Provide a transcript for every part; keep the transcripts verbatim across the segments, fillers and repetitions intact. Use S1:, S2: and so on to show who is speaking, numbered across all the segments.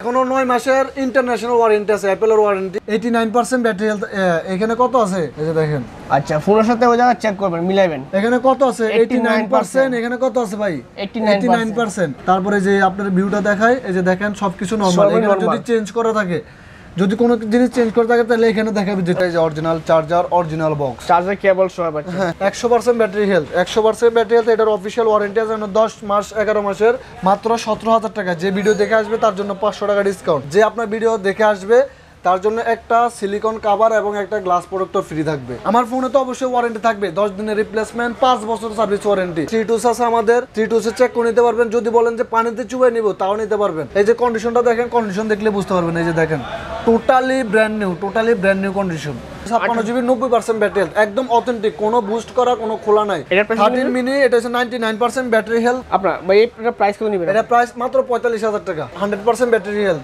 S1: এখনো নয় মাসের ইন্টারন্যাশনাল ওয়ারেন্টি আছে, অ্যাপেলের warranty. Eighty nine percent battery health. এখানে কত আছে এই যে দেখেন।
S2: আচ্ছা, ফোনের সাথে ওই জায়গা চেক করবেন, মিলাবেন।
S1: এখানে কত আছে? Eighty nine percent. এখানে কত আছে ভাই? Eighty nine percent. তারপরে যে আপনার ভিউটা দেখায়, এই যে দেখেন সবকিছু নরমাল। এখানে যদি চেঞ্জ করা থাকে, যদি কোনো জিনিস চেঞ্জ করে থাকে তাহলে এখানে দেখাবে যেটা এই যে original charger, original box,
S2: charger cable সহ আছে।
S1: হ্যাঁ, একশো পার্সেন্ট ব্যাটারি হেলথ। একশো পার্সেন্ট ব্যাটারি হেলথ। এটার অফিশিয়াল ওয়ারেন্টি আছে দশ মাস এগারো মাসের, মাত্র সতেরো হাজার টাকা। যে ভিডিও দেখে আসবে তার জন্য পাঁচশো টাকা ডিসকাউন্ট। যে আপনার ভিডিও দেখে আসবে তার জন্য একটা সিলিকন কভার এবং একটা গ্লাস প্রোটেক্টর ফ্রি থাকবে। আমার ফোনে তো অবশ্যই ওয়ারেন্টি থাকবে, দশ দিনের রিপ্লেসমেন্ট, পাঁচ বছর সার্ভিস ওয়ারেন্টি। থ্রি টুস আছে আমাদের, থ্রি টুসে চেক করে নিতে পারবেন। যদি বলেন যে পানিতে চুবাই নিব, তাও নিতে পারবেন। এই যে কন্ডিশনটা দেখেন, কন্ডিশন দেখলে বুঝতে পারবেন। এই যে দেখেন, totally brand new, totally brand new condition. ছাপ্পান্ন জিবি নব্বই পার্সেন্ট ব্যাটারি হেলথ, একদম অথেন্টিক, কোনো বুস্ট করা, কোনো খোলা নাই। থার্টিন মিনি, এটা হচ্ছে ninety nine percent battery health.
S2: আপনার ভাই এটা প্রাইস কত নেবেন?
S1: এটা প্রাইস মাত্র পঁয়তাল্লিশ হাজার টাকা, হান্ড্রেড পার্সেন্ট ব্যাটারি হেলথ।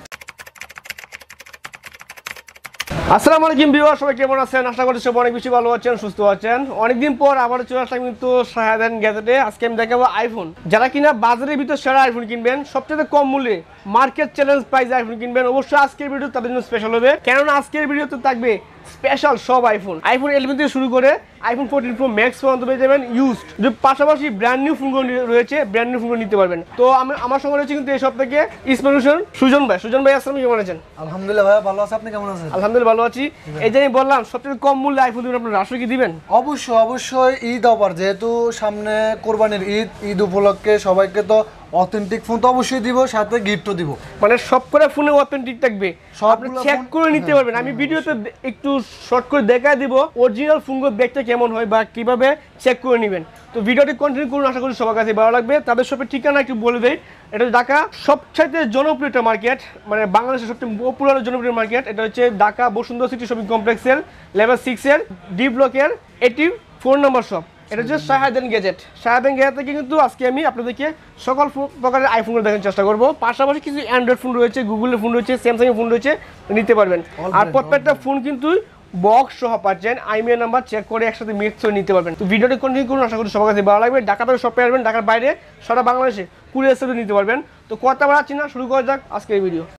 S2: আসসালামু আলাইকুম ভিউয়ার, সবাই কেমন আছেন? আশা করি সবাই অনেক বেশি ভালো আছেন, সুস্থ আছেন। অনেকদিন পর আবার চলে আসলাম কিন্তু শাহেদ গ্যাজেটে। আজকে আমি দেখাবো আইফোন। যারা কিনা বাজারের ভিতর সেরা আইফোন কিনবেন, সবচেয়ে কম মূল্যে মার্কেট চ্যালেঞ্জ প্রাইসে আইফোন কিনবেন, অবশ্যই আজকের ভিডিও তাদের জন্য স্পেশাল হবে। কেননা আজকের ভিডিওতে থাকবে স্পেশাল সব আইফোন, আইফোন ইলেভেন থেকে শুরু করে আইফোন ফোরটিন প্রো ম্যাক্স পর্যন্ত পেয়ে যাবেন ইউজড। যে পাশাপাশি ব্র্যান্ড নিউ ফোনগুলো রয়েছে, ব্র্যান্ড নিউ ফোনগুলো নিতে পারবেন। তো আমি আমার সঙ্গে রয়েছে কিন্তু এই সব থেকে স্পেশাল সুজন ভাই। সুজন ভাই আসসালামু কেমন আছেন?
S1: আলহামদুলিল্লাহ ভাই ভালো আছি, আপনি কেমন আছেন?
S2: আলহামদুলিল্লাহ ভালো আছি। এই যে আমি বললাম সবচেয়ে কম মূল্যে আইফোন দিবেন, আপনার রাশি কি দিবেন?
S1: অবশ্যই অবশ্যই ঈদ অফার, যেহেতু সামনে কোরবানির ঈদ, ঈদ উপলক্ষে সবাইকে তো অথেন্টিক ফোন তো অবশ্যই দিব, সাথে গিফটও দিব।
S2: মানে সব করে ফোনে অথেন্টিক থাকবে, আপনি চেক করে নিতে পারবেন। আমি ভিডিওতে একটু শর্ট করে দেখাই দিব অরিজিনাল ফোনগুলো দেখতে কেমন হয় বা কিভাবে চেক করে নেবেন। তো ভিডিওটি কন্টিনিউ করুন, আশা করি সবার কাছে ভালো লাগবে। তাদের সবের ঠিকানা একটু বলে দেই। এটা হচ্ছে ঢাকা সবচেয়ে জনপ্রিয় একটা মার্কেট, মানে বাংলাদেশের সবচেয়ে পপুলার জনপ্রিয় মার্কেট। এটা হচ্ছে ঢাকা বসুন্ধরা সিটি শপিং কমপ্লেক্সের লেভেল সিক্সের ডি ব্লকের এইটি ফোর নম্বর শপ। এটা হচ্ছে শাহেদ গ্যাজেট। শাহেদ গ্যাজেট থেকে কিন্তু আজকে আমি আপনাদেরকে সকল প্রকারের আইফোনগুলো দেখার চেষ্টা করবো। পাশাপাশি কিছু অ্যান্ড্রয়েড ফোন রয়েছে, গুগলের ফোন রয়েছে, স্যামসাংয়ের ফোন রয়েছে, নিতে পারবেন। আর প্রত্যেকটা ফোন কিন্তু বক্স সহ পাচ্ছেন, আইমিআই নাম্বার চেক করে একসাথে মিক্স করে নিতে পারবেন। তো ভিডিওটি কন্টিনিউ করুন, আশা করি সবার কাছে ভালো লাগবে। ঢাকা থেকে শপে আসবেন, ঢাকার বাইরে সারা বাংলাদেশে কুরিয়ার সার্ভিস নিতে পারবেন। তো কথা বাড়াচ্ছি না, শুরু করা যাক আজকে এই ভিডিও।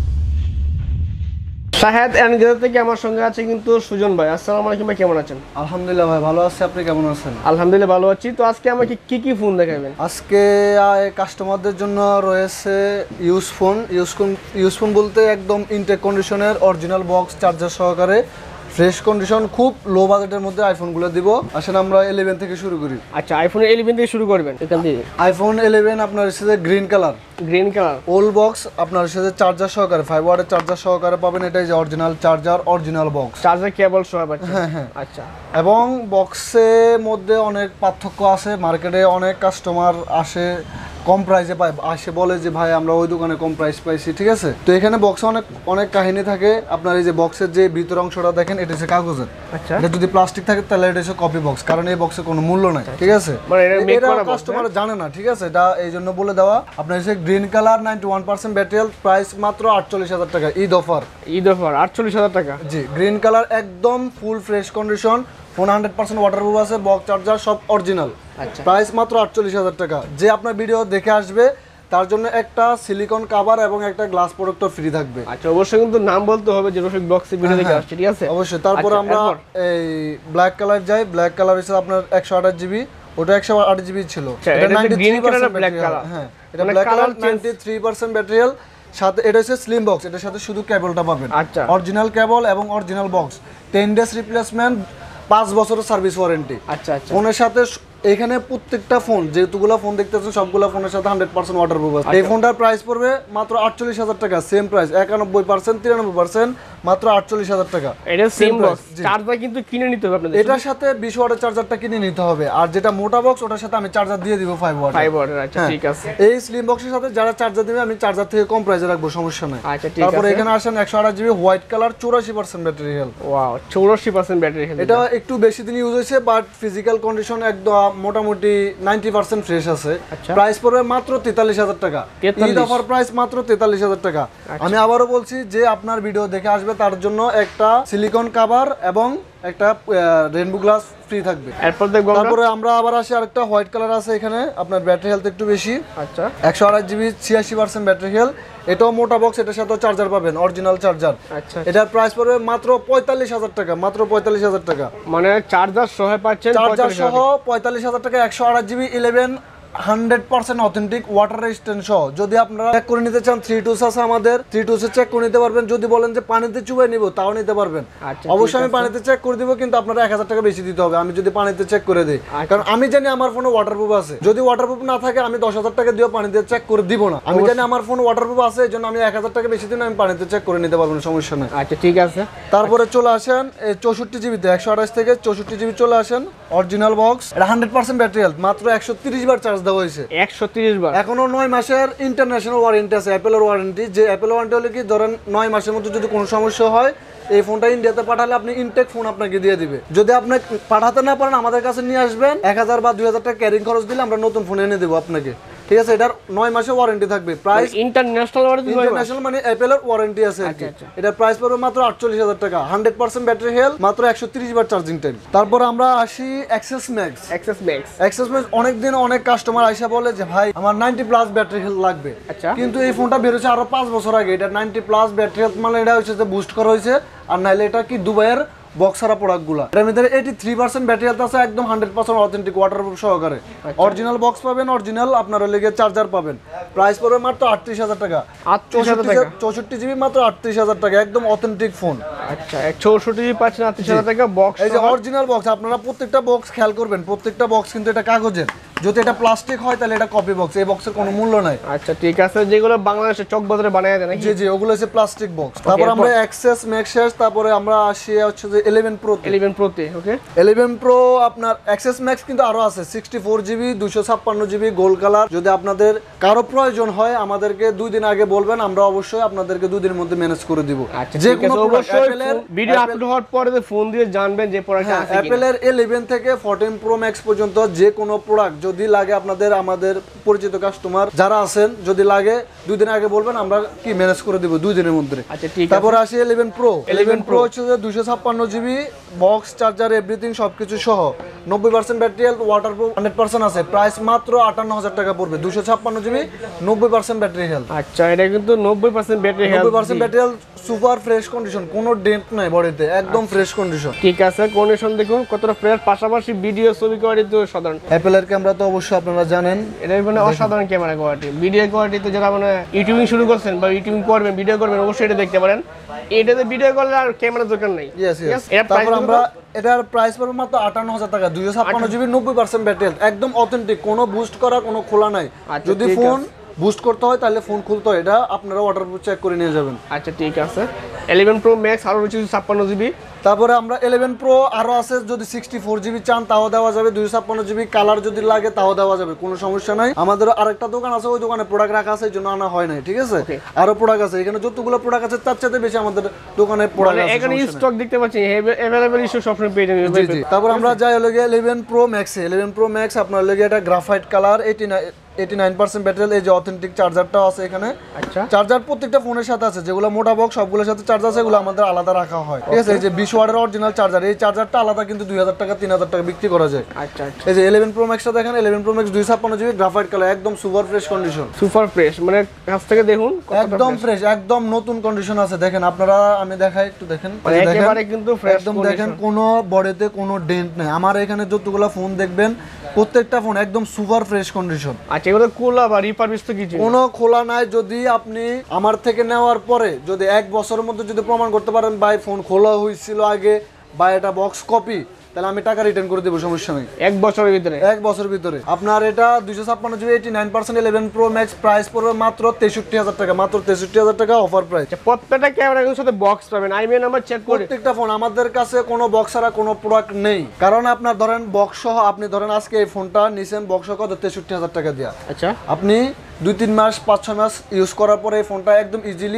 S2: শাহেদ এন্ড গ্যাজেট থেকে আমার সঙ্গে আছে কিন্তু সুজন ভাই। আসসালামু আলাইকুম ভাই, কেমন আছেন?
S1: আলহামদুলিল্লাহ ভাই ভালো আছি, আপনি কেমন আছেন?
S2: আলহামদুলিল্লাহ ভালো আছি। তো আজকে আমাকে কি কি ফোন দেখাবেন?
S1: আজকে কাস্টমারদের জন্য রয়েছে use phone. Use phone use phone বলতে একদম ইনটেক কন্ডিশনের, অরিজিনাল বক্স, চার্জার সহকারে, ফ্রেশ কন্ডিশন, খুব লো বাজেটের মধ্যে আইফোনগুলো দিব। আসেন আমরা ইলেভেন থেকে শুরু করি।
S2: আচ্ছা, আইফোন ইলেভেন থেকে শুরু করবেন এখান থেকে।
S1: আইফোন ইলেভেন আপনার সাথে green colour,
S2: green colour
S1: old box, আপনার সাথে চার্জার সহকারে, ফাইভ ওয়াটের চার্জার সহকারে পাবেন। এটাই যে original charger, original box,
S2: charger cable সহ পাচ্ছেন।
S1: হ্যাঁ হ্যাঁ।
S2: আচ্ছা,
S1: এবং বক্সের মধ্যে অনেক পার্থক্য আছে। মার্কেটে অনেক কাস্টমার আসে কম প্রাইসে পায়, আসে বলে যে ভাই আমরা ওই দোকানে কম প্রাইস পাইছি, ঠিক আছে। তো এখানে বক্সে অনেক অনেক কাহিনী থাকে। আপনার এই যে বক্সের যে ভিতর অংশটা দেখেন, এটা হচ্ছে কাগজের।
S2: আচ্ছা,
S1: এটা যদি প্লাস্টিক থাকে তাহলে এটা হচ্ছে কপি বক্স, কারণ এই বক্সে কোনো মূল্য নাই, ঠিক আছে। এটা কাস্টমার জানে না, ঠিক আছে, এটা এই জন্য বলে দেওয়া। আপনার হচ্ছে green colour, ninety one percent battery, price মাত্র আটচল্লিশ হাজার টাকা, ঈদ অফার।
S2: ঈদ অফার আটচল্লিশ হাজার টাকা।
S1: জি, গ্রিন কালার, একদম full fresh condition, phone hundred percent waterproof আছে, বক্স চার্জার সব অরিজিনাল।
S2: আচ্ছা,
S1: প্রাইস মাত্র আটচল্লিশ হাজার টাকা। যে আপনার ভিডিও দেখে আসবে তার জন্য একটা সিলিকন কভার এবং একটা গ্লাস প্রোটেক্টর ফ্রি থাকবে।
S2: আচ্ছা, অবশ্যই কিন্তু নাম বলতে হবে যে রফিক বক্সে ভিডিও দেখে আসছে, ঠিক আছে।
S1: অবশ্যই। তারপর আমরা এই ব্ল্যাক কালার যাই। ব্ল্যাক কালার হচ্ছে আপনার একশো আঠাশ জিবি, ওটা একশো আট জিবি ছিল।
S2: এটা গ্রিন কালার ব্ল্যাক কালার।
S1: হ্যাঁ, এটা black colour, ninety three percent battery health, সাথে এটা হচ্ছে স্লিম বক্স, এটার সাথে শুধু কেবলটা পাবেন।
S2: আচ্ছা,
S1: অরিজিনাল কেবল এবং original box, ten days replacement, পাঁচ বছরের সার্ভিস ওয়ারেন্টি।
S2: আচ্ছা আচ্ছা।
S1: ফোনের সাথে এখানে প্রত্যেকটা ফোন, যেহেতুগুলো ফোন দেখতেছেন সবগুলো ফোনের সাথে হান্ড্রেড পার্সেন্ট ওয়াটারপ্রুফ আছে। এই ফোনটার প্রাইস পড়বে মাত্র আটচল্লিশ হাজার টাকা, সেম প্রাইস, একানব্বই পার্সেন্ট তিরানব্বই পার্সেন্ট, মাত্র আটচল্লিশ হাজার টাকা।
S2: এটা সেম বক্স, চার্জার কিন্তু কিনে নিতে হবে আপনাদের।
S1: এটার সাথে বিশ ওয়াটের চার্জারটা কিনে নিতে হবে, আর যেটা মোটা বক্স ওটার সাথে আমি চার্জার দিয়ে দিব ফাইভ ওয়াট।
S2: ফাইভ ওয়াটের। আচ্ছা, ঠিক আছে।
S1: এই স্লিম বক্সের সাথে যারা চার্জার দিবে আমি চার্জার থেকে কম প্রাইসে রাখবো, সমস্যা নাই।
S2: আচ্ছা, ঠিক আছে।
S1: তারপরে এখানে আসেন একশো আঠাশ জিবি হোয়াইট কালার, চৌরাশি পার্সেন্ট ব্যাটারি হেলথ।
S2: ওয়াও, চৌরাশি পার্সেন্ট ব্যাটারি হেলথ।
S1: এটা একটু বেশি দিন ইউজ হয়েছে, বাট ফিজিক্যাল কন্ডিশন একদম মোটামুটি নাইনটি পার্সেন্ট ফ্রেশ আছে। প্রাইস পড়বে মাত্র তেতাল্লিশ হাজার টাকা, ঈদ অফার প্রাইস মাত্র তেতাল্লিশ হাজার টাকা। আমি আবারও বলছি যে আপনার ভিডিও দেখে আসবে আসবে তার জন্য একটা সিলিকন কভার এবং একটা রেইনবো গ্লাস ফ্রি থাকবে।
S2: এরপর দেখবো
S1: তারপরে আমরা আবার আসি আরেকটা হোয়াইট কালার আছে এখানে, আপনার ব্যাটারি হেলথ একটু বেশি।
S2: আচ্ছা,
S1: একশো আঠাশ জিবি ছিয়াশি পার্সেন্ট ব্যাটারি হেলথ, এটাও মোটা বক্স, এটার সাথে চার্জার পাবেন, অরিজিনাল চার্জার।
S2: আচ্ছা,
S1: এটার প্রাইস পড়বে মাত্র পঁয়তাল্লিশ হাজার টাকা, মাত্র পঁয়তাল্লিশ হাজার টাকা,
S2: মানে চার্জার সহ পাচ্ছেন,
S1: চার্জার সহ পঁয়তাল্লিশ হাজার টাকা। একশো আঠাশ GB eleven hundred percent authentic water resistant সহ। যদি আপনারা চেক করে নিতে চান, থ্রি টুস আছে আমাদের, থ্রি টুসে চেক করে নিতে পারবেন। যদি বলেন যে পানিতে চুবাই নিব, তাও নিতে পারবেন। অবশ্যই আমি পানিতে চেক করে দিব, কিন্তু আপনারা এক হাজার টাকা বেশি দিতে হবে আমি যদি পানিতে চেক করে দিই, কারণ আমি জানি আমার ফোনে ওয়াটারপ্রুফ আছে। যদি ওয়াটারপ্রুফ না থাকে আমি দশ হাজার টাকা দিয়ে পানিতে চেক করে দিব না। আমি জানি আমার ফোনে ওয়াটারপ্রুফ আছে, এই জন্য আমি এক হাজার টাকা বেশি দিন আমি পানিতে চেক করে নিতে পারবো না, সমস্যা নেই।
S2: আচ্ছা, ঠিক আছে।
S1: তারপরে চলে আসেন এই চৌষট্টি জিবিতে, একশো আঠাশ থেকে চৌষট্টি জিবি চলে আসেন, অরিজিনাল বক্স, এটা হান্ড্রেড পার্সেন্ট ব্যাটারি হেলথ, মাত্র একশো তিরিশ বার চার্জ দেওয়া হয়েছে।
S2: একশো তিরিশ বার,
S1: এখনো নয় মাসের ইন্টারন্যাশনাল ওয়ারেন্টি আছে, অ্যাপেলের ওয়ারেন্টি। যে অ্যাপেল ওয়ারেন্টি হলে কি, ধরেন নয় মাসের মধ্যে যদি কোনো সমস্যা হয়, এই ফোনটা ইন্ডিয়াতে পাঠালে আপনি ইনটেক ফোন আপনাকে দিয়ে দিবে। যদি আপনি পাঠাতে না পারেন, আমাদের কাছে নিয়ে আসবেন, এক হাজার বা দুই হাজার টাকা ক্যারিং খরচ দিলে আমরা নতুন ফোন এনে দেবো আপনাকে, ঠিক আছে? এটার নয় মাসের ওয়ারেন্টি থাকবে। প্রাইস
S2: ইন্টারন্যাশনাল ওয়ারেন্টি,
S1: ইন্টারন্যাশনাল মানে অ্যাপেলের ওয়ারেন্টি আছে আর কি। এটার প্রাইস পড়বে মাত্র আটচল্লিশ হাজার টাকা, হান্ড্রেড পার্সেন্ট ব্যাটারি হেলথ, মাত্র একশো তিরিশ বার চার্জিং টাইম। তারপর আমরা আসি XS Max.
S2: XS Max,
S1: XS Max অনেকদিন অনেক কাস্টমার আইসা বলে যে ভাই আমার নাইনটি প্লাস ব্যাটারি হেলথ লাগবে।
S2: আচ্ছা,
S1: কিন্তু এই ফোনটা বের হয়েছে আরো পাঁচ বছর আগে। এটা নাইনটি প্লাস ব্যাটারি হেলথ মানে এটা হচ্ছে যে বুস্ট করা হয়েছে, আর নাইলে এটা কি দুবাইয়ের বক্সারা প্রোডাক্টগুলো। এর ভিতরে eighty three percent battery health আছে, একদম হান্ড্রেড পার্সেন্ট অথেন্টিক ওয়াটারপ্রুফ সহকারে। অরিজিনাল বক্স পাবেন, অরিজিনাল আপনার লেগে চার্জার পাবেন। প্রাইস পড়বে মাত্র আটত্রিশ হাজার টাকা, চৌষট্টি জিবি মাত্র আটত্রিশ হাজার টাকা, একদম অথেন্টিক ফোন।
S2: আচ্ছা, চৌষট্টি জিবি পাচ্ছেন আটত্রিশ হাজার টাকা বক্স।
S1: এই যে অরিজিনাল বক্স, আপনারা প্রত্যেকটা বক্স খেয়াল করবেন, প্রত্যেকটা বক্স কিন্তু এটা কাগজের। যদি এটা প্লাস্টিক হয় তাহলে এটা কপি বক্স, এই বক্সের কোনো মূল্য নাই।
S2: আচ্ছা, ঠিক আছে। যেগুলো বাংলাদেশে চক বাজারে বানায় দেয় নাকি?
S1: জি জি, ওগুলো হচ্ছে প্লাস্টিক বক্স। তারপর আমরা এক্সেস ম্যাক্স শেষ, তারপরে আমরা আসি হচ্ছে যে ইলেভেন প্রো।
S2: ইলেভেন প্রো তে, ওকে,
S1: ইলেভেন প্রো আপনার এক্সেস ম্যাক্স কিন্তু আরো আছে, সিক্সটি ফোর জিবি দুইশো ছাপ্পান্ন জিবি গোল্ড কালার। যদি আপনাদের কারো প্রয়োজন হয় আমাদেরকে দুই দিন আগে বলবেন, আমরা অবশ্যই আপনাদেরকে দুই দিনের মধ্যে ম্যানেজ করে দিব।
S2: যে কোনো অবশ্যই ভিডিও আপলোড হওয়ার পরে ফোন দিয়ে জানবেন যে প্রোডাক্ট আছে কিনা।
S1: অ্যাপেলের ইলেভেন থেকে ফোরটিন প্রো ম্যাক্স পর্যন্ত যে কোনো প্রোডাক্ট যদি লাগে, আপনাদের আমাদের পরিচিত কাস্টমার যারা আছেন, যদি লাগে দুই দিন আগে বলবেন, আমরা কি ম্যানেজ করে দিব দুই দিনের মধ্যে।
S2: আচ্ছা, ঠিক আছে।
S1: তারপর আসি ইলেভেন প্রো। ইলেভেন প্রো হচ্ছে যে দুইশো ছাপ্পান্ন জিবি বক্স, চার্জার, এভরিথিং সবকিছু সহ, নব্বই percent battery health, waterproof hundred percent আছে। প্রাইস মাত্র আটান্ন হাজার টাকা পড়বে, দুইশো ছাপ্পান্ন জিবি নব্বই পার্সেন্ট ব্যাটারি হেলথ।
S2: আচ্ছা, এটা কিন্তু নব্বই পার্সেন্ট ব্যাটারি হেলথ,
S1: নব্বই percent battery health, super fresh condition, কোনো ডেন্ট নাই বডিতে, একদম ফ্রেশ কন্ডিশন।
S2: ঠিক আছে, কন্ডিশন দেখুন কতটা ফ্রেশ, পাশাপাশি ভিডিও ছবি কোয়ালিটি তো সাধারণ।
S1: অ্যাপেলের ক্যামেরা তো অবশ্যই আপনারা জানেন,
S2: এটা মানে অসাধারণ ক্যামেরা কোয়ালিটি। ভিডিও কোয়ালিটি তো যারা মানে ইউটিউবিং শুরু করছেন বা ইউটিউবিং করবেন, ভিডিও করবেন, অবশ্যই এটা দেখতে পারেন। এটাতে ভিডিও করলে আর ক্যামেরা দরকার নাই।
S1: তারপর আমরা এটার প্রাইস পড়বে মাত্র আটান্ন হাজার টাকা, দুইশো ছাপ্পান্ন জিবি নব্বই পার্সেন্ট ব্যাটারি হেলথ, একদম অথেন্টিক, কোনো বুস্ট করা কোনো খোলা নাই। যদি ফোন বুস্ট করতে হয় তাহলে ফোন খুলতে হয়, এটা আপনারা ওয়াটারপ্রুফ চেক করে নিয়ে যাবেন।
S2: আচ্ছা, ঠিক আছে। ইলেভেন প্রো ম্যাক্স আরো রয়েছে ছাপ্পান্ন জিবি।
S1: তারপরে আমরা ইলেভেন প্রো আরো আছে, যদি সিক্সটি ফোর জিবি চান তাও দেওয়া যাবে, দুইশো ছাপ্পান্ন জিবি কালার যদি লাগে তাও দেওয়া যাবে, কোনো সমস্যা নাই। আমাদের আরেকটা দোকান আছে, ওই দোকানে প্রোডাক্ট রাখা আছে, এই জন্য আনা হয় নাই, ঠিক আছে? আরো প্রোডাক্ট আছে এখানে, যতগুলো প্রোডাক্ট আছে তার চাইতে বেশি আমাদের দোকানে প্রোডাক্ট আছে।
S2: এখানে স্টক দেখতে পাচ্ছি अवेलेबल ইস্যু সবসময় পেয়ে যাবেন।
S1: জি জি। তারপর আমরা যাই হলো গিয়ে eleven pro max. Eleven pro max আপনার লাগে এটা graphite colour, eighty nine percent battery, এই যে অথেন্টিক চার্জারটাও আছে এখানে।
S2: আচ্ছা,
S1: চার্জার প্রত্যেকটা ফোনের সাথে আছে, যেগুলো মোটা বক্স সবগুলোর সাথে চার্জার আছে, এগুলো আমাদের আলাদা রাখা হয়, ঠিক আছে? এই যে বিশ ওয়াটের অরিজিনাল চার্জার, এই চার্জারটা আলাদা কিন্তু দুই হাজার টাকা তিন হাজার টাকা বিক্রি করা যায়।
S2: আচ্ছা আচ্ছা।
S1: এই যে ইলেভেন প্রো ম্যাক্সটা দেখেন, ইলেভেন প্রো ম্যাক্স দুইশো ছাপ্পান্ন জিবি গ্রাফাইট কালার, একদম super fresh condition.
S2: Super fresh মানে কাছ থেকে দেখুন
S1: একদম ফ্রেশ, একদম নতুন কন্ডিশন আছে। দেখেন আপনারা, আমি দেখাই একটু, দেখেন
S2: একেবারে কিন্তু ফ্রেশ,
S1: একদম দেখেন কোনো বডিতে কোনো ডেন্ট নাই। আমার এখানে যতগুলো ফোন দেখবেন প্রত্যেকটা ফোন একদম সুপার ফ্রেশ কন্ডিশন।
S2: আচ্ছা, এগুলো খোলা বা রিপারবিশ তো কিছু
S1: কোনো খোলা নাই। যদি আপনি আমার থেকে নেওয়ার পরে যদি এক বছরের মধ্যে যদি প্রমাণ করতে পারেন ভাই ফোন খোলা হয়েছিল আগে বা এটা বক্স কপি, তাহলে আমি টাকা রিটার্ন করে দেবো, সমস্যা নেই।
S2: এক বছরের ভিতরে
S1: এক বছরের ভিতরে আপনার এটা দুইশো ছাপ্পান্ন GB eighty nine percent eleven pro max, price পড়বে মাত্র তেষট্টি হাজার টাকা, মাত্র তেষট্টি হাজার টাকা অফার প্রাইস।
S2: প্রত্যেকটা ক্যামেরার সাথে বক্স পাবেন, আইএমআই নাম্বার চেক করে।
S1: প্রত্যেকটা ফোন আমাদের কাছে কোনো বক্স ছাড়া কোনো প্রোডাক্ট নেই, কারণ আপনার ধরেন বক্স সহ, আপনি ধরেন আজকে এই ফোনটা নিছেন বক্স সহ কত, তেষট্টি হাজার টাকা দিয়া।
S2: আচ্ছা,
S1: আপনি দুই তিন মাস পাঁচ ছয় মাস ইউজ করার পরে এই ফোনটা একদম ইজিলি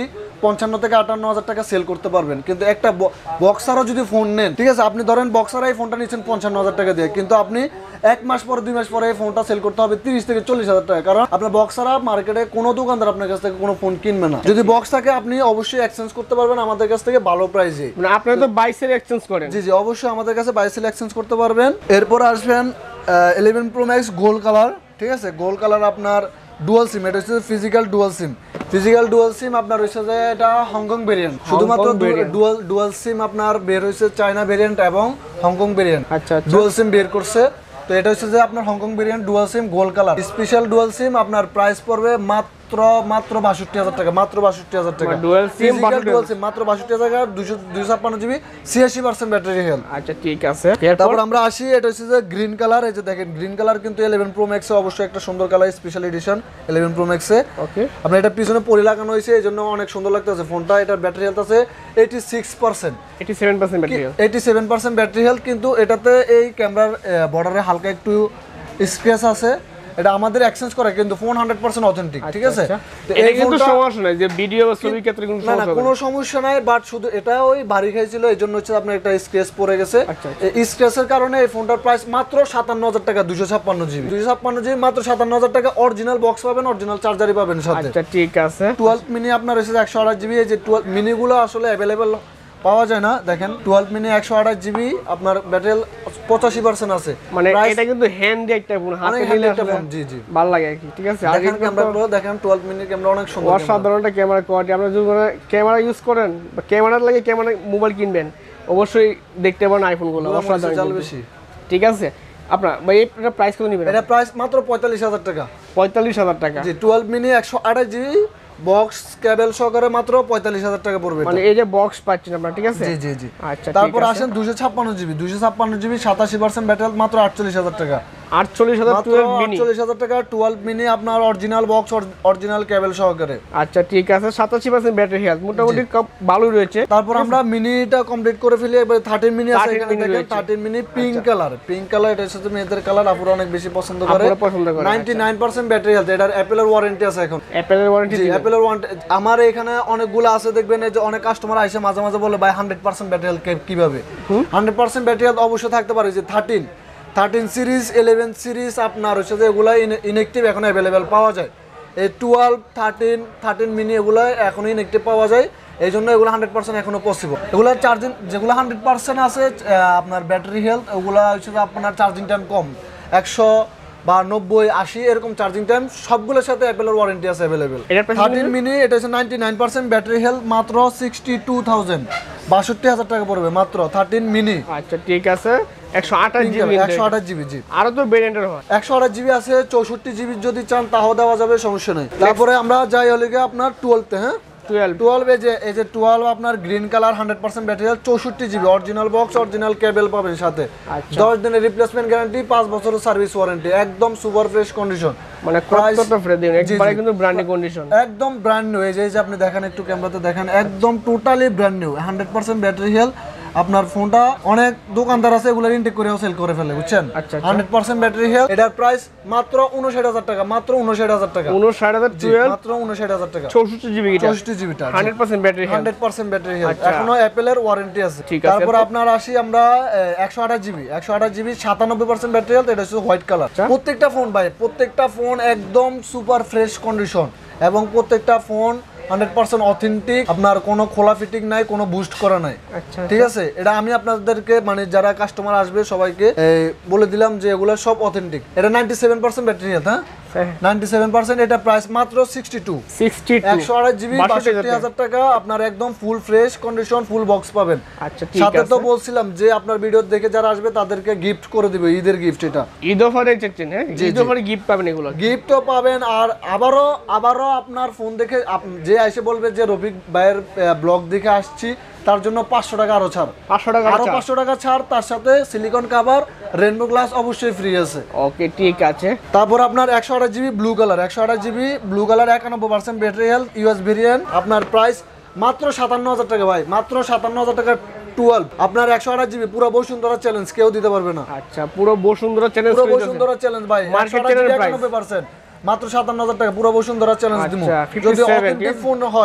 S1: পঞ্চান্ন থেকে আটান্ন হাজার টাকা সেল করতে পারবেন। কিন্তু একটা বক্সারও যদি ফোন নেন, ঠিক আছে, আপনি ধরেন বক্সার এই ফোনটা নিচ্ছেন পঞ্চান্ন হাজার টাকা দিয়ে, কিন্তু আপনি এক মাস পরে দুই মাস পরে এই ফোনটা সেল করতে হবে তিরিশ থেকে চল্লিশ হাজার টাকা, কারণ আপনার বক্সাররা মার্কেটে কোনো দোকানদার আপনার কাছ থেকে কোনো ফোন কিনবে না। যদি বক্স থাকে আপনি অবশ্যই এক্সচেঞ্জ করতে পারবেন আমাদের কাছ থেকে ভালো প্রাইসে।
S2: মানে আপনারা তো বাইশের এক্সচেঞ্জ করেন? জি
S1: জি অবশ্যই আমাদের কাছে বাইশের এক্সচেঞ্জ করতে পারবেন। এরপর আসবেন eleven pro max gold colour, ঠিক আছে, গোল্ড কালার আপনার ডুয়াল সিম, এটা হচ্ছে physical dual SIM. Physical dual SIM আপনার হচ্ছে যে এটা হংকং ভেরিয়েন্ট, শুধুমাত্র ডুয়াল ডুয়াল সিম আপনার বের হয়েছে চায়না ভেরিয়েন্ট এবং হংকং ভেরিয়েন্ট।
S2: আচ্ছা
S1: ডুয়াল সিম বের করছে, তো এটা হচ্ছে যে আপনার Hong Kong variant dual SIM gold colour special dual SIM. আপনার প্রাইস পড়বে মাত্র মাত্র বাষট্টি হাজার টাকা, মাত্র বাষট্টি হাজার টাকা।
S2: ডুয়াল সিম
S1: ডুয়াল সিম মাত্র বাষট্টি হাজার টাকা, দুশো দুশো ছাপ্পান্ন জিবি, ছিয়াশি পার্সেন্ট ব্যাটারি হেলথ।
S2: আচ্ছা ঠিক আছে।
S1: তারপর আমরা আসি, এটা হচ্ছে যে গ্রিন কালার। এই যে দেখেন গ্রিন কালার কিন্তু ইলেভেন প্রো ম্যাক্সে অবশ্যই একটা সুন্দর colour, special edition eleven pro ম্যাক্সে।
S2: ওকে,
S1: আপনার এটা পিছনে পলি লাগানো হয়েছে, এই জন্য অনেক সুন্দর লাগতেছে ফোনটা। এটার ব্যাটারি হেলথ আছে eighty six percent,
S2: eighty seven percent battery health,
S1: eighty seven percent battery health. কিন্তু এটাতে এই ক্যামেরার বর্ডারে হালকা একটু স্ক্র্যাচ আছে, এটা আমাদের এক্সচেঞ্জ করে, কিন্তু ফোন হান্ড্রেড পার্সেন্ট অথেন্টিক, ঠিক আছে।
S2: এটা কিন্তু সমস্যা নাই যে ভিডিও বা ছবির ক্ষেত্রে কোনো সমস্যা
S1: না, কোনো সমস্যা নাই, বাট শুধু এটা ওই ভারী খাইছিল, এই জন্য হচ্ছে আপনার একটা স্ক্র্যাচ পড়ে গেছে। এই স্ক্র্যাচের কারণে এই ফোনটার প্রাইস মাত্র সাতান্ন হাজার টাকা, দুশো ছাপ্পান্ন জিবি, দুশো ছাপ্পান্ন জিবি মাত্র সাতান্ন হাজার টাকা। অরিজিনাল বক্স পাবেন, অরিজিনাল চার্জারই পাবেন সাথে।
S2: আচ্ছা ঠিক আছে।
S1: টুয়েলভ মিনি আপনার হচ্ছে একশো আঠাশ জিবি। এই যে টুয়েলভ মিনিগুলো আসলে অ্যাভেলেবেল পাওয়া যায় না, দেখেন টুয়েলভ মিনি একশো আঠাশ জিবি আপনার ব্যাটারি পঁচাশি পার্সেন্ট আছে।
S2: মানে এটা কিন্তু হ্যান্ডি একটা ফোন, হাতে নিলে একটা ফোন,
S1: জি জি
S2: ভালো লাগে আর কি, ঠিক আছে। আর
S1: দেখেন ক্যামেরাগুলো দেখেন, টুয়েলভ মিনির ক্যামেরা অনেক সুন্দর,
S2: অসাধারণ একটা ক্যামেরা কোয়ালিটি। আপনারা যদি ক্যামেরা ইউজ করেন বা ক্যামেরার লাগে ক্যামেরা মোবাইল কিনবেন, অবশ্যই দেখতে পারেন আইফোনগুলো অসাধারণ বেশি, ঠিক আছে। আপনার ভাই এটা প্রাইস কত নেবেন?
S1: এটা প্রাইস মাত্র পঁয়তাল্লিশ হাজার টাকা,
S2: পঁয়তাল্লিশ হাজার টাকা।
S1: জি টুয়েলভ মিনি একশো আঠাশ জিবি বক্স কেবল সহকারে মাত্র পঁয়তাল্লিশ হাজার টাকা পড়বে।
S2: মানে এই যে বক্স পাচ্ছেন আপনারা, ঠিক আছে।
S1: জি জি জি
S2: আচ্ছা,
S1: তারপর আসেন দুশো ছাপ্পান্ন জিবি, দুশো ছাপ্পান্ন জিবি সাতাশি পার্সেন্ট ব্যাটারি মাত্র আটচল্লিশ হাজার টাকা,
S2: আটচল্লিশ হাজার
S1: আটচল্লিশ হাজার টাকা টুয়েলভ মিনি আপনার অরিজিনাল বক্স অরিজিনাল কেবল সহকারে।
S2: আচ্ছা ঠিক আছে, সাতাশি পার্সেন্ট ব্যাটারি হেলথ মোটামুটি ভালোই রয়েছে।
S1: তারপর আমরা মিনিটা কমপ্লিট করে ফেলি, এবার থার্টিন মিনি আছে এখানে দেখেন, thirteen mini pink colour, pink colour এটা হচ্ছে মেয়েদের কালার, আপুরা অনেক বেশি পছন্দ করে, ninety nine percent battery health. এটার অ্যাপেলের ওয়ারেন্টি আছে এখন,
S2: অ্যাপেলের ওয়ারেন্টি,
S1: জি অ্যাপেলের ওয়ারেন্টি। আমার এখানে অনেকগুলো আছে, দেখবেন এই যে অনেক কাস্টমার আইসে মাঝে মাঝে বলে ভাই হান্ড্রেড পার্সেন্ট ব্যাটারি হেলথ কিভাবে? হান্ড্রেড পার্সেন্ট ব্যাটারি হেলথ অবশ্যই থাকতে পারে। যে thirteen thirteen series, eleven series আপনার হচ্ছে যে এগুলো ইনএক্টিভ এখন অ্যাভেলেবেল পাওয়া যায়। এই টুয়েলভ থার্টিন থার্টিন মিনি এগুলো এখন ইনএক্টিভ পাওয়া যায়, এই জন্য এগুলো হান্ড্রেড পার্সেন্ট এখনো পসিবল। এগুলো চার্জিং যেগুলো হান্ড্রেড পার্সেন্ট আছে আপনার ব্যাটারি হেলথ, ওগুলো হচ্ছে আপনার চার্জিং টাইম কম, একশো বা নব্বই আশি এরকম চার্জিং টাইম, সবগুলোর সাথে অ্যাপেলের ওয়ারেন্টি আছে অ্যাভেলেবেল। থার্টিন মিনি এটা হচ্ছে ninety nine percent battery health, মাত্র সিক্সটি টু থাউজেন্ড, বাষট্টি হাজার টাকা পড়বে মাত্র থার্টিন মিনি।
S2: আচ্ছা ঠিক আছে, একশো আঠাশ জিবি,
S1: একশো আঠাশ জিবি, জি
S2: আরো তো ভেরিয়েন্টের হয়,
S1: একশো আঠাশ জিবি আছে, চৌষট্টি জিবি যদি চান তাও দেওয়া যাবে, সমস্যা নেই। তারপরে আমরা যাই হলে গিয়ে আপনার টুয়েলভতে, হ্যাঁ
S2: টুয়েলভ
S1: টুয়েলভ এই যে এই যে টুয়েলভ আপনার green colour hundred percent battery health, চৌষট্টি GB original box original cable পাবেন সাথে, দশ দিনের রিপ্লেসমেন্ট গ্যারান্টি, পাঁচ বছরের সার্ভিস ওয়ারেন্টি, একদম সুপার ফ্রেশ কন্ডিশন।
S2: মানে কতটা ফ্রেশ দিন, একবারে কিন্তু ব্র্যান্ড নিউ কন্ডিশন,
S1: একদম ব্র্যান্ড নিউ। এই যে আপনি দেখেন একটু ক্যামেরাতে দেখেন, একদম totally brand new, hundred percent battery health. আপনার ফোনটা অনেক দোকানদার আছে এগুলো ইনটেক করেও সেল করে ফেলে, বুঝছেন। হান্ড্রেড পার্সেন্ট ব্যাটারি হেলথ, এটার প্রাইস মাত্র উনষাট হাজার টাকা, মাত্র উনষাট হাজার টাকা,
S2: উনষাট হাজার টুয়েলভ,
S1: মাত্র উনষাট হাজার টাকা,
S2: চৌষট্টি জিবি,
S1: চৌষট্টি জিবিটা
S2: hundred percent battery health,
S1: hundred percent battery health, এখনো অ্যাপেলের ওয়ারেন্টি আছে। তারপর আপনার আসি আমরা একশো আঠাশ জিবি, একশো আঠাশ জিবি সাতানব্বই পার্সেন্ট ব্যাটারি হেলথ, এটা হচ্ছে হোয়াইট কালার। প্রত্যেকটা ফোন ভাই, প্রত্যেকটা ফোন একদম সুপার ফ্রেশ কন্ডিশন, এবং প্রত্যেকটা ফোন হান্ড্রেড পার্সেন্ট অথেন্টিক, আপনার কোনো খোলা ফিটিং নাই, কোনো বুস্ট করা নাই, ঠিক আছে। এটা আমি আপনাদেরকে মানে যারা কাস্টমার আসবে সবাইকে বলে দিলাম যে এগুলো সব অথেন্টিক। এটা ninety seven percent battery health, হ্যাঁ নাইনটি সেভেন পার্সেন্ট, এটা প্রাইস মাত্র সিক্সটি টু, একশো আঠাশ জিবি বাষট্টি হাজার টাকা, আপনার একদম full fresh condition full box পাবেন।
S2: আচ্ছা
S1: সাথে তো বলছিলাম যে আপনার ভিডিও দেখে যারা আসবে তাদেরকে গিফট করে দিবে, ঈদের গিফট। এটা
S2: ঈদ অফারে চাচ্ছেন, হ্যাঁ ঈদ অফারে গিফট পাবেন, এগুলো
S1: গিফটও পাবেন। আর আবারও আবারও আপনার ফোন দেখে যে এসে বলবে যে রফিক ভাইয়ের ব্লগ দেখে আসছি, তার জন্য পাঁচশো টাকা আরো ছাড়,
S2: পাঁচশো টাকা
S1: আরো পাঁচশো টাকা ছাড়, তার সাথে সিলিকন কভার রেনবো গ্লাস অবশ্যই ফ্রি আছে।
S2: ওকে ঠিক আছে।
S1: তারপর আপনার একশো আঠাশ জিবি ব্লু কালার, একশো আঠাশ জিবি ব্লু কালার একানব্বই percent battery health, US variant, আপনার প্রাইস মাত্র সাতান্ন হাজার টাকা ভাই, মাত্র সাতান্ন হাজার টাকা টুয়েলভ, আপনার একশো আঠাশ জিবি পুরো বসুন্ধরা চ্যালেঞ্জ, কেউ দিতে পারবে না।
S2: আচ্ছা পুরো বসুন্ধরা চ্যালেঞ্জ,
S1: পুরো বসুন্ধরা চ্যালেঞ্জ ভাই, একানব্বই পার্সেন্ট মাত্র সাতান্ন হাজার টাকা পুরো বসুন্ধরা চ্যালেঞ্জ দিব। যদি অথেন্টিক ফোন হয়,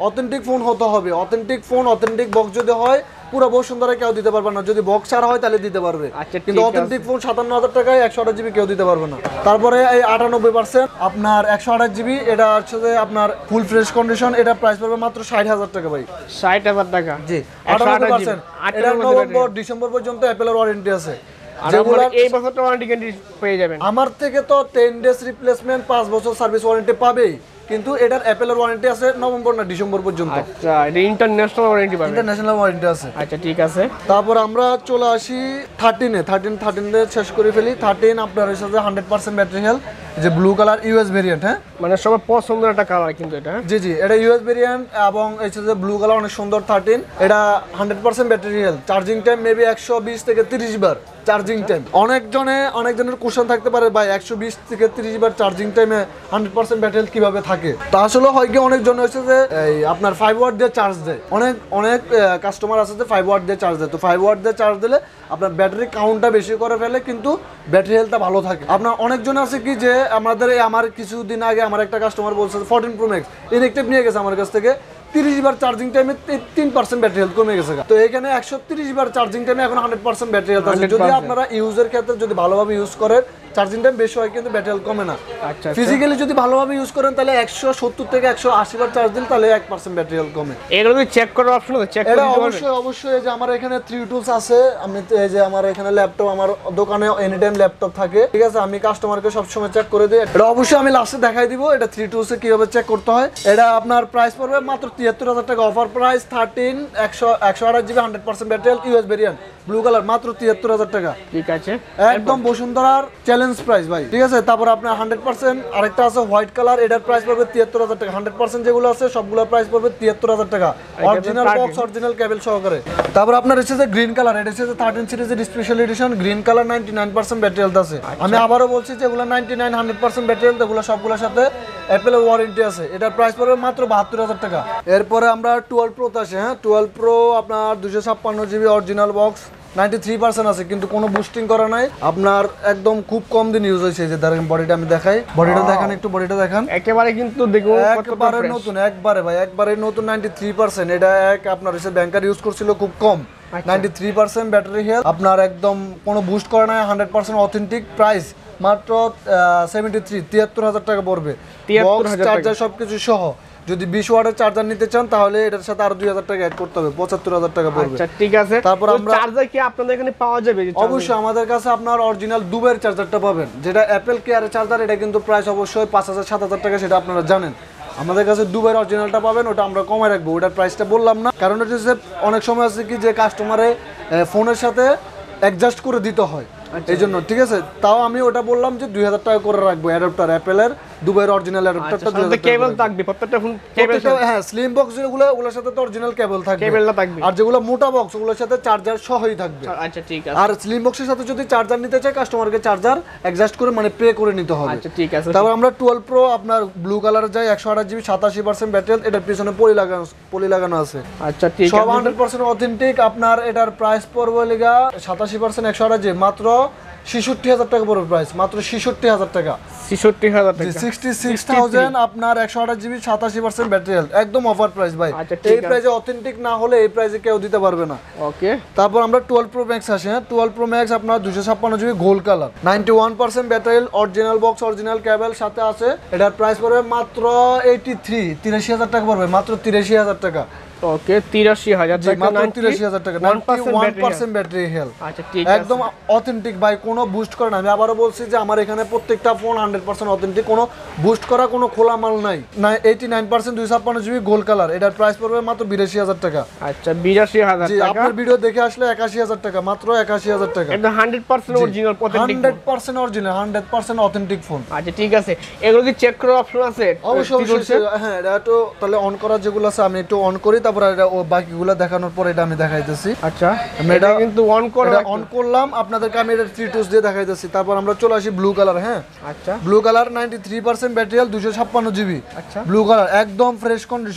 S1: অথেন্টিক ফোন হতে হবে, অথেন্টিক ফোন অথেন্টিক বক্স যদি হয় পুরো বসুন্ধরা কেউ দিতে পারবে না, যদি বক্স ছাড়া হয় তাহলে দিতে পারবে, কিন্তু অথেন্টিক ফোন সাতান্ন হাজার টাকায় একশো আঠাশ জিবি কেউ দিতে পারবে না। তারপরে এই আটানব্বই পার্সেন্ট আপনার একশো আঠাশ জিবি, এটা হচ্ছে যে আপনার ফুল ফ্রেশ কন্ডিশন, এটা প্রাইস পড়বে মাত্র ষাট হাজার টাকা ভাই।
S2: ষাট হাজার টাকা
S1: জি, আটানব্বই পার্সেন্ট। এটা নভেম্বর ডিসেম্বর পর্যন্ত অ্যাপেলের ওয়ারেন্টি আছে,
S2: যেগুলো এই বছরটা ওয়ারেন্টি গ্যারান্টি পেয়ে যাবেন।
S1: আমার থেকে তো টেন ডেজ রিপ্লেসমেন্ট, পাঁচ বছর সার্ভিস ওয়ারেন্টি পাবেই, কিন্তু এটার অ্যাপেলের ওয়ারেন্টি আছে নভেম্বর না ডিসেম্বর পর্যন্ত।
S2: আচ্ছা, এটা ইন্টারন্যাশনাল ওয়ারেন্টি পাবেন,
S1: ইন্টারন্যাশনাল ওয়ারেন্টি আছে।
S2: আচ্ছা ঠিক আছে।
S1: তারপর আমরা চলে আসি থার্টিনে, থার্টিন থার্টিনে শেষ করে ফেলি। থার্টিন আপনার সাথে হান্ড্রেড পার্সেন্ট ব্যাটারি হেলথ, যে ব্লু কালার ইউএস ভেরিয়েন্ট, হ্যাঁ
S2: মানে সবার পছন্দের একটা কালার কিন্তু এটা।
S1: জি জি, এটা ইউএস ভেরিয়েন্ট এবং এই যে ব্লু কালার অনেক সুন্দর। থার্টিন এটা hundred percent battery health, charging time maybe একশো বিশ থেকে তিরিশ বার চার্জিং টাইম। অনেকজনে অনেকজনের কোশ্চেন থাকতে পারে ভাই একশো বিশ থেকে তিরিশ বার চার্জিং টাইমে হান্ড্রেড পার্সেন্ট ব্যাটারি হেলথ কিভাবে থাকে। তা আসলে হয় কি অনেকজন হচ্ছে যে এই আপনার ফাইভ ওয়াট দিয়ে চার্জ দেয়, অনেক অনেক কাস্টমার আছে যে ফাইভ ওয়াট দিয়ে চার্জ দেয়। তো ফাইভ ওয়াট দিয়ে চার্জ দিলে আপনার ব্যাটারি কাউন্টটা বেশি করে ফেলে, কিন্তু ব্যাটারি হেলথটা ভালো থাকে। আপনার অনেকজন আছে কি যে আমাদের আমার কিছুদিন আগে আমার একটা কাস্টমার বলছে ফোরটিন প্রো ম্যাক্স ইনএক্টিভ নিয়ে গেছে আমার কাছ থেকে, তিরিশ বার চার্জিং টাইমে তিন পার্সেন্ট ব্যাটারি হেলথ কমে গেছে। তো এখানে একশো তিরিশ বার চার্জিং টাইমে এখন হান্ড্রেড পার্সেন্ট ব্যাটারি হেলথ আছে। যদি আপনারা ইউজের ক্ষেত্রে যদি ভালোভাবে ইউজ করেন চার্জিং টাইম বেশি হয়, কিন্তু ব্যাটারি হেলথ কমে না।
S2: আচ্ছা,
S1: ফিজিক্যালি যদি ভালোভাবে ইউজ করেন তাহলে একশো সত্তর থেকে একশো আশি বার চার্জ দিন, তাহলে এক পার্সেন্ট ব্যাটারি হেলথ কমে।
S2: এগুলো কি চেক করার অপশন আছে? চেক
S1: এটা অবশ্যই অবশ্যই। এই যে আমার এখানে থ্রি টুলস আছে, আমি এই যে আমার এখানে ল্যাপটপ, আমার দোকানে এনি টাইম ল্যাপটপ থাকে, ঠিক আছে, আমি কাস্টমারকে সবসময় চেক করে দিই। এটা অবশ্যই আমি লাস্টে দেখাই দিব এটা থ্রি টুলসে কিভাবে চেক করতে হয়। এটা আপনার প্রাইস পড়বে মাত্র তিয়াত্তর হাজার টাকা, অফার প্রাইস। থার্টিন একশো একশো আঠাশ GB hundred percent battery health US variant blue colour, মাত্র তিয়াত্তর হাজার টাকা।
S2: ঠিক আছে,
S1: একদম বসুন্ধরার চ্যালেঞ্জ প্রাইস ভাই, ঠিক আছে। তারপর আপনার হান্ড্রেড পার্সেন্ট আরেকটা আছে হোয়াইট কালার, এটার প্রাইস পড়বে তিয়াত্তর হাজার টাকা। হান্ড্রেড পার্সেন্ট যেগুলো আছে সবগুলোর প্রাইস পড়বে তিয়াত্তর হাজার টাকা, অরিজিনাল বক্স অরিজিনাল কেবল সহকারে। তারপর আপনার এসেছে গ্রিন কালার, এটা হচ্ছে থার্টিন সিরিজের special edition green colour, ninety nine percent battery health আছে। আমি আবারও বলছি যে এগুলো ninety nine hundred percent battery health, এগুলো সবগুলোর সাথে অ্যাপেলের ওয়ারেন্টি আছে। এটার প্রাইস পড়বে মাত্র বাহাত্তর হাজার টাকা। এরপরে আমরা টুয়েলভ প্রোতে আসি, হ্যাঁ টুয়েলভ প্রো আপনার দুশো ছাপ্পান্ন GB original box, ninety three percent আছে, কিন্তু কোনো বুস্টিং করা নাই। আপনার একদম খুব কম দিন ইউজ হয়েছে। যে দেখেন বডিটা আমি দেখাই, বডিটা দেখান একটু, বডিটা দেখান
S2: একেবারে কিন্তু দেখুন
S1: একবারে নতুন, একবারে ভাই একবারে নতুন। নাইনটি থ্রি পার্সেন্ট এটা এক আপনার হচ্ছে ব্যাংকার ইউজ করছিল খুব কম। Ninety three percent battery health, আপনার একদম কোনো বুস্ট করা নাই, হান্ড্রেড পার্সেন্ট অথেন্টিক। প্রাইস মাত্র সেভেন্টি থ্রি তিয়াত্তর হাজার টাকা পড়বে, চার্জার সবকিছু সহ। যদি বিশ ওয়াটের চার্জার নিতে চান তাহলে এটার সাথে আরো দুই হাজার টাকা অ্যাড করতে হবে, পঁচাত্তর হাজার টাকা পড়বে।
S2: আচ্ছা ঠিক আছে।
S1: তারপর আমরা
S2: চার্জার কি আপনাদের এখানে পাওয়া যাবে?
S1: অবশ্যই আমাদের কাছে আপনার অরিজিনাল দুবের চার্জারটা পাবেন, যেটা অ্যাপেল কেয়ারের চার্জার। এটা কিন্তু প্রাইস অবশ্যই পাঁচ হাজার সাত হাজার টাকা, সেটা আপনারা জানেন। আমাদের কাছে দুবাইয়ের অরিজিনালটা পাবেন, ওটা আমরা কমে রাখবো, ওটার প্রাইসটা বললাম না, কারণ এটা হচ্ছে অনেক সময় আছে কি যে কাস্টমারে ফোনের সাথে অ্যাডজাস্ট করে দিতে হয়, এই জন্য, ঠিক আছে। তাও আমি ওটা বললাম যে দুই হাজার টাকা করে রাখবো অ্যাডাপ্টার, অ্যাপেলের দুবাইয়ের অরিজিনাল অ্যাডাপ্টারটা দুই হাজার
S2: কেবল থাকবে প্রত্যেকটা ফোন কেবল,
S1: হ্যাঁ স্লিম বক্স যেগুলো ওগুলোর সাথে তো অরিজিনাল কেবল থাকবে,
S2: কেবলটা থাকবে।
S1: আর যেগুলো মোটা বক্স ওগুলোর সাথে চার্জার সহই থাকবে।
S2: আচ্ছা ঠিক আছে।
S1: আর স্লিম বক্সের সাথে যদি চার্জার নিতে চায় কাস্টমারকে চার্জার অ্যাডজাস্ট করে মানে পে করে নিতে হবে।
S2: আচ্ছা ঠিক আছে।
S1: তারপর আমরা টুয়েলভ প্রো আপনার ব্লু কালার যায় একশো আঠাশ জিবি সাতাশি পার্সেন্ট ব্যাটারি, এটার পিছনে পলি লাগানো পলি লাগানো আছে।
S2: আচ্ছা ঠিক আছে,
S1: সব হান্ড্রেড পার্সেন্ট অথেন্টিক। আপনার এটার প্রাইস পড়বে লিগা সাতাশি পার্সেন্ট একশো আঠাশ জিবি মাত্র ছেষট্টি হাজার টাকা পড়বে প্রাইস, মাত্র ছেষট্টি হাজার টাকা,
S2: ছেষট্টি হাজার টাকা,
S1: সিক্সটি সিক্স থাউজেন্ড আপনার একশো আঠাশ জিবি সাতাশি পার্সেন্ট ব্যাটারি হেলথ, একদম অফার প্রাইস ভাই। এই প্রাইসে অথেন্টিক না হলে এই প্রাইসে কেউ দিতে পারবে না।
S2: ওকে।
S1: তারপর আমরা টুয়েলভ প্রো ম্যাক্স আসি, হ্যাঁ টুয়েলভ প্রো ম্যাক্স আপনার দুশো ছাপ্পান্ন GB gold colour, ninety one percent battery health, original box original cable সাথে আছে। এটার প্রাইস পড়বে মাত্র এইটি থ্রি তিরাশি হাজার টাকা পড়বে, মাত্র তিরাশি হাজার টাকা।
S2: ওকে, তিরাশি হাজার টাকা,
S1: মাত্র তিরাশি হাজার টাকা, ওয়ান পার্সেন্ট ব্যাটারি হেলথ।
S2: আচ্ছা ঠিক আছে,
S1: একদম অথেন্টিক ভাই, কোনো বুস্ট করে না। আমি আবারও বলছি যে আমার এখানে প্রত্যেকটা ফোন হান্ড্রেড পার্সেন্ট অথেন্টিক, কোনো বুস্ট করা কোনো খোলা মাল নাই। না এইটি নাইন পার্সেন্ট দুইশো ছাপ্পান্ন জিবি গোল্ড কালার, এটার প্রাইস পড়বে মাত্র বিরাশি হাজার টাকা।
S2: আচ্ছা বিরাশি হাজার টাকা।
S1: আপনার ভিডিও দেখে আসলে একাশি হাজার টাকা, মাত্র একাশি হাজার টাকা।
S2: একদম hundred percent original,
S1: hundred percent original, hundred percent authentic phone.
S2: আচ্ছা ঠিক আছে, এগুলো কি চেক করার অপশন আছে?
S1: অবশ্যই অবশ্যই, হ্যাঁ এটা তো তাহলে অন করার যেগুলো আছে আমি একটু অন করি, তারপর এটা বাকিগুলো দেখানোর পর এটা আমি দেখাইতেছি।
S2: আচ্ছা আমি এটা কিন্তু অন করে
S1: অন করলাম, আপনাদেরকে আমি এটা থ্রি টুস দিয়ে দেখাইতেছি। তারপর আমরা চলে আসি ব্লু কালার, হ্যাঁ
S2: আচ্ছা
S1: blue colour ninety three percent battery health, দুশো ছাপ্পান্ন জিবি।
S2: আচ্ছা
S1: ব্লু কালার একদম ফ্রেশ কন্ডিশন,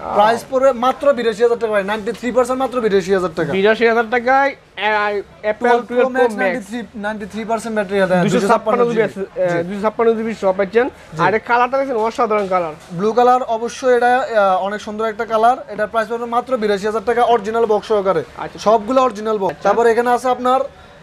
S1: প্রাইস পড়বে মাত্র বিরাশি হাজার টাকা ভাই, নাইনটি থ্রি পার্সেন্ট মাত্র বিরাশি হাজার টাকা।
S2: বিরাশি হাজার টাকায় Apple twelve pro max
S1: ninety three percent battery health,
S2: দুইশো ছাপ্পান্ন জিবি দুইশো ছাপ্পান্ন জিবি সব পাচ্ছেন। আর এই কালারটা দেখেন অসাধারণ কালার,
S1: ব্লু কালার। অবশ্যই এটা অনেক সুন্দর একটা কালার। এটার প্রাইস পড়বে মাত্র বিরাশি হাজার টাকা, অরিজিনাল বক্স সহকারে, সবগুলো অরিজিনাল বক্স। তারপর এখানে আছে আপনার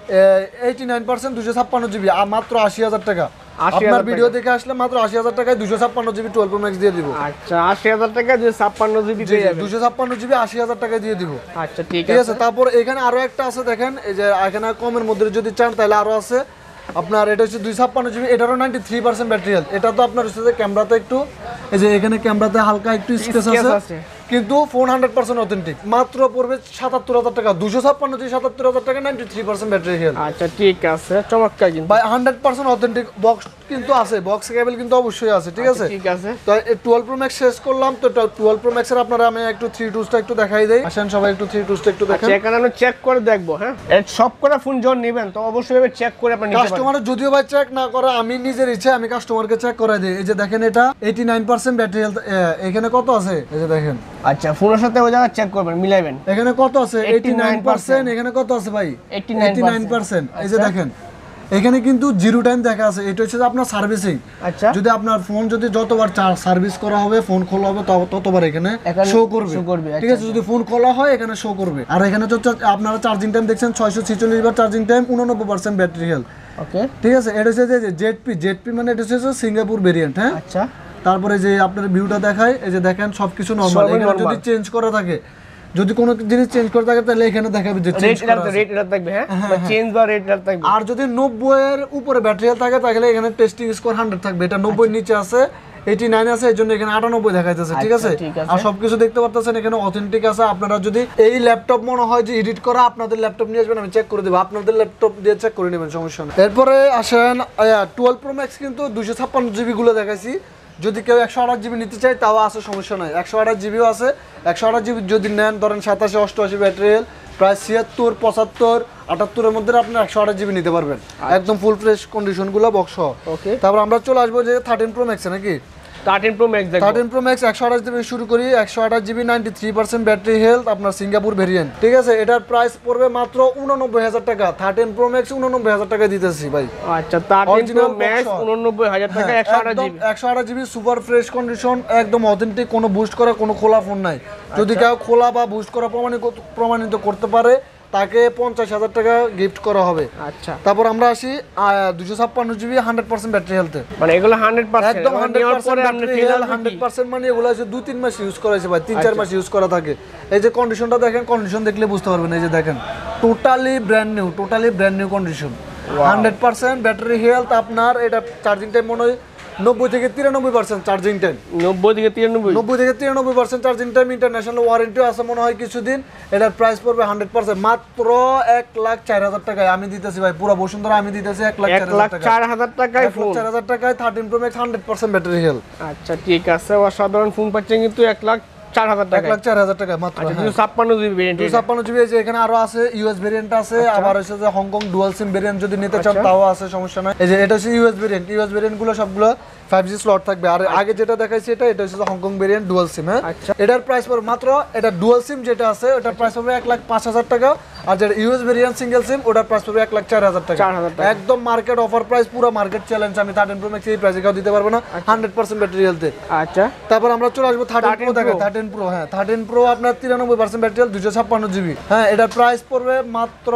S1: এইটি নাইন পার্সেন্ট দুইশো ছাপ্পান্ন জিবি মাত্র আশি হাজার টাকা। আপনার ভিডিও দেখে আসলে মাত্র আশি হাজার টাকায় দুইশো ছাপ্পান্ন জিবি টুয়েলভ প্রো ম্যাক্স দিয়ে দিব।
S2: আচ্ছা, আশি হাজার টাকা দুইশো ছাপ্পান্ন জিবি দিয়ে যাবেন,
S1: দুইশো ছাপ্পান্ন জিবি আশি হাজার টাকায় দিয়ে দিব।
S2: আচ্ছা ঠিক
S1: আছে। তারপর এখানে আরো একটা আছে দেখেন, এই যে এখানে কমের মধ্যে যদি চান তাহলে আরো আছে আপনার। এটা হচ্ছে দুইশো ছাপ্পান্ন জিবি, এটারও ninety three percent battery health. এটা তো আপনার হচ্ছে ক্যামেরাতে একটু, এই যে এখানে ক্যামেরাতে হালকা একটু স্ক্র্যাচ আছে, কিন্তু ফোন হান্ড্রেড পার্সেন্ট অথেন্টিক। মাত্র পড়বে সাতাত্তর হাজার টাকা, দুশো ছাপ্পান্ন জিবি সাতাত্তর হাজার টাকা, ninety three percent battery health.
S2: আচ্ছা ঠিক আছে, চমৎকার। কিন্তু
S1: ভাই হান্ড্রেড পার্সেন্ট অথেন্টিক বক্স কিন্তু আছে, বক্স কেবল কিন্তু অবশ্যই আছে, ঠিক আছে?
S2: ঠিক আছে।
S1: তো টুয়েলভ প্রো ম্যাক্স শেষ করলাম, তো টুয়েলভ প্রো ম্যাক্সের আপনারা আমি একটু থ্রি টুসটা একটু দেখাই দেই। আসেন সবাই একটু থ্রি টুসটা একটু দেখেন।
S2: এখানে আমরা চেক করে দেখবো। হ্যাঁ, সব করে ফোন যখন নেবেন তো অবশ্যই চেক করে আপনি নিতে পারবেন।
S1: কাস্টমার যদিও ভাই চেক না করে, আমি নিজের ইচ্ছা আমি কাস্টমারকে চেক করে দিই। এই যে দেখেন এটা eighty nine percent battery health, এখানে কত আছে এই যে দেখেন।
S2: আচ্ছা, ফোনের সাথে ওই জায়গা চেক করবেন, মিলাইবেন।
S1: এখানে কত আছে এইটি নাইন পার্সেন্ট, এখানে কত আছে ভাই এইটি নাইন পার্সেন্ট। এই যে দেখেন এখানে কিন্তু জিরো টাইম দেখা আছে, এটা হচ্ছে আপনার সার্ভিসিং।
S2: আচ্ছা,
S1: যদি আপনার ফোন যদি যতবার সার্ভিস করা হবে, ফোন খোলা হবে, ততবার এখানে শো করবে, ঠিক আছে? যদি ফোন খোলা হয় এখানে শো করবে। আর এখানে হচ্ছে আপনারা চার্জিং টাইম দেখছেন ছয়শো ছিচল্লিশ বার চার্জিং টাইম, উননব্বই পার্সেন্ট ব্যাটারি হেলথ। ওকে, ঠিক আছে? এটা হচ্ছে যে জেডপি, জেডপি মানে এটা হচ্ছে সিঙ্গাপুর ভেরিয়েন্ট। হ্যাঁ, আচ্ছা। তারপরে যে আপনার ভিউটা দেখায়, এই যে দেখেন সবকিছু নরমাল। এখানে যদি চেঞ্জ করা থাকে, যদি কোনো জিনিস চেঞ্জ করে থাকে তাহলে এখানে দেখাবে যে চেঞ্জ করা আছে, রেট এটা থাকবে। হ্যাঁ, বা চেঞ্জ বা রেট এটা থাকবে। আর যদি নব্বই এর উপরে ব্যাটারি হেলথ থাকে তাহলে এখানে টেস্টিং স্কোর হান্ড্রেড থাকবে। এটা নব্বই এর নিচে আছে, এইটি নাইন আছে, এর জন্য এখানে আটানব্বই দেখাইতেছে, ঠিক আছে? আর সবকিছু দেখতে পাচ্ছেন এখানে অথেন্টিক আছে। আপনারা যদি এই ল্যাপটপ মনে হয় যে এডিট করা, আপনাদের ল্যাপটপ নিয়ে আসবেন, আমি চেক করে দেবো, আপনাদের ল্যাপটপ দিয়ে চেক করে নেবেন, সমস্যা নেই। এরপরে আসেন টুয়েলভ প্রো ম্যাক্স, কিন্তু দুইশো ছাপ্পান্ন জিবি গুলো দেখাইছি। যদি কেউ একশো আঠাশ জিবি নিতে চায় তাও আছে, সমস্যা নাই। একশো আঠাশ জিবিও আছে। একশো আঠাশ জিবি যদি নেন, ধরেন সাতাশি অষ্টআশি ব্যাটারি হেলথ, প্রায় ছিয়াত্তর পঁচাত্তর আটাত্তরের মধ্যে আপনি একশো আঠাশ জিবি নিতে পারবেন, একদম ফুল ফ্রেশ কন্ডিশনগুলো বক্স। ওকে, তারপর আমরা চলে আসবো যে থার্টিন প্রো ম্যাক্সে, নাকি
S2: থার্টিন প্রো ম্যাক্স দেখো।
S1: থার্টিন প্রো ম্যাক্স একশো আঠাশ জিবি শুরু করি, একশো আঠাশ GB ninety three percent battery health, আপনার সিঙ্গাপুর ভেরিয়েন্ট, ঠিক আছে? এটার প্রাইস পড়বে মাত্র উননব্বই হাজার টাকা। থার্টিন প্রো ম্যাক্স উননব্বই হাজার টাকা দিতেছি ভাই।
S2: আচ্ছা, থার্টিন প্রো ম্যাক্স উননব্বই হাজার টাকা, একশো আঠাশ জিবি
S1: একশো আঠাশ জিবি সুপার ফ্রেশ কন্ডিশন, একদম অথেন্টিক, কোনো বুস্ট করা কোনো খোলা ফোন নাই। যদি কেউ খোলা বা বুস্ট করা প্রমাণিত প্রমাণিত করতে পারে তাকে পঞ্চাশ হাজার টাকা গিফট করা হবে। আচ্ছা, তারপর আমরা আসি দুশো ছাপ্পান্ন জিবি হান্ড্রেড পার্সেন্ট ব্যাটারি হেলথে,
S2: মানে এগুলো হান্ড্রেড পার্সেন্ট
S1: একদম হান্ড্রেড পার্সেন্ট হান্ড্রেড পার্সেন্ট মানে এগুলো আছে দুই তিন মাস ইউজ করা হয়েছে ভাই, তিন চার মাস ইউজ করা থাকে। এই যে কন্ডিশনটা দেখেন, কন্ডিশন দেখলে বুঝতে পারবেন। এই যে দেখেন totally brand new, totally brand new condition, hundred percent battery health. আপনার এটা চার্জিং টাইম মনে হয় নব্বই থেকে তিরানব্বই পার্সেন্ট চার্জিং টাইম,
S2: নব্বই থেকে তিরানব্বই
S1: নব্বই থেকে তিরানব্বই পার্সেন্ট চার্জিং টাইম। ইন্টারন্যাশনাল ওয়ারেন্টিও আছে মনে হয় কিছুদিন। এটার প্রাইস পড়বে হান্ড্রেড পার্সেন্ট মাত্র এক লাখ চার হাজার টাকায় আমি দিতেছি ভাই, পুরো বসুন্ধরা আমি দিতেছি এক লাখ
S2: চার হাজার টাকায়,
S1: চার হাজার টাকায় thirteen pro max hundred percent battery health.
S2: আচ্ছা ঠিক আছে, অসাধারণ ফোন পাচ্ছেন কিন্তু এক লাখ চার হাজার টাকা,
S1: এক লাখ চার হাজার টাকা মাত্র।
S2: দুশো ছাপ্পান্ন জিবি ভেরিয়েন্ট,
S1: দুশো ছাপ্পান্ন জিবি যে এখানে আরো আছে, ইউএস ভেরিয়েন্ট আছে, আবার হচ্ছে যে হংকং ডুয়াল সিম ভেরিয়েন্ট যদি নিতে চান তাও আছে, সমস্যা নাই। এই যে এটা হচ্ছে ইউএস ভেরিয়েন্ট, ইউএস ভেরিয়েন্ট গুলো সবগুলো ফাইভ জি স্লট থাকবে। আর আগে যেটা দেখাইছি এটা এটা হচ্ছে হংকং ভেরিয়েন্ট ডুয়াল সিম। হ্যাঁ, এটার প্রাইস পড়বে মাত্র, এটা ডুয়াল সিম যেটা আছে ওটার প্রাইস পড়বে এক লাখ পাঁচ হাজার টাকা, আর যেটা ইউএস ভেরিয়েন্ট সিঙ্গেল সিম ওটার প্রাইস পড়বে এক লাখ চার হাজার টাকা। একদম মার্কেট অফার প্রাইস, পুরো মার্কেট চ্যালেঞ্জ। আমি থার্টিন প্রো ম্যাক্স এই প্রাইসে কেউ দিতে পারবো না, হান্ড্রেড পার্সেন্ট ব্যাটারি হেলথে। আচ্ছা, তারপর আমরা চলে আসবো থার্টিন প্রো দেখেন। থার্টিন প্রো, হ্যাঁ থার্টিন প্রো আপনার তিরানব্বই পার্সেন্ট ব্যাটারি হেলথ, দুশো ছাপ্পান্ন জিবি। হ্যাঁ, এটার প্রাইস পড়বে মাত্র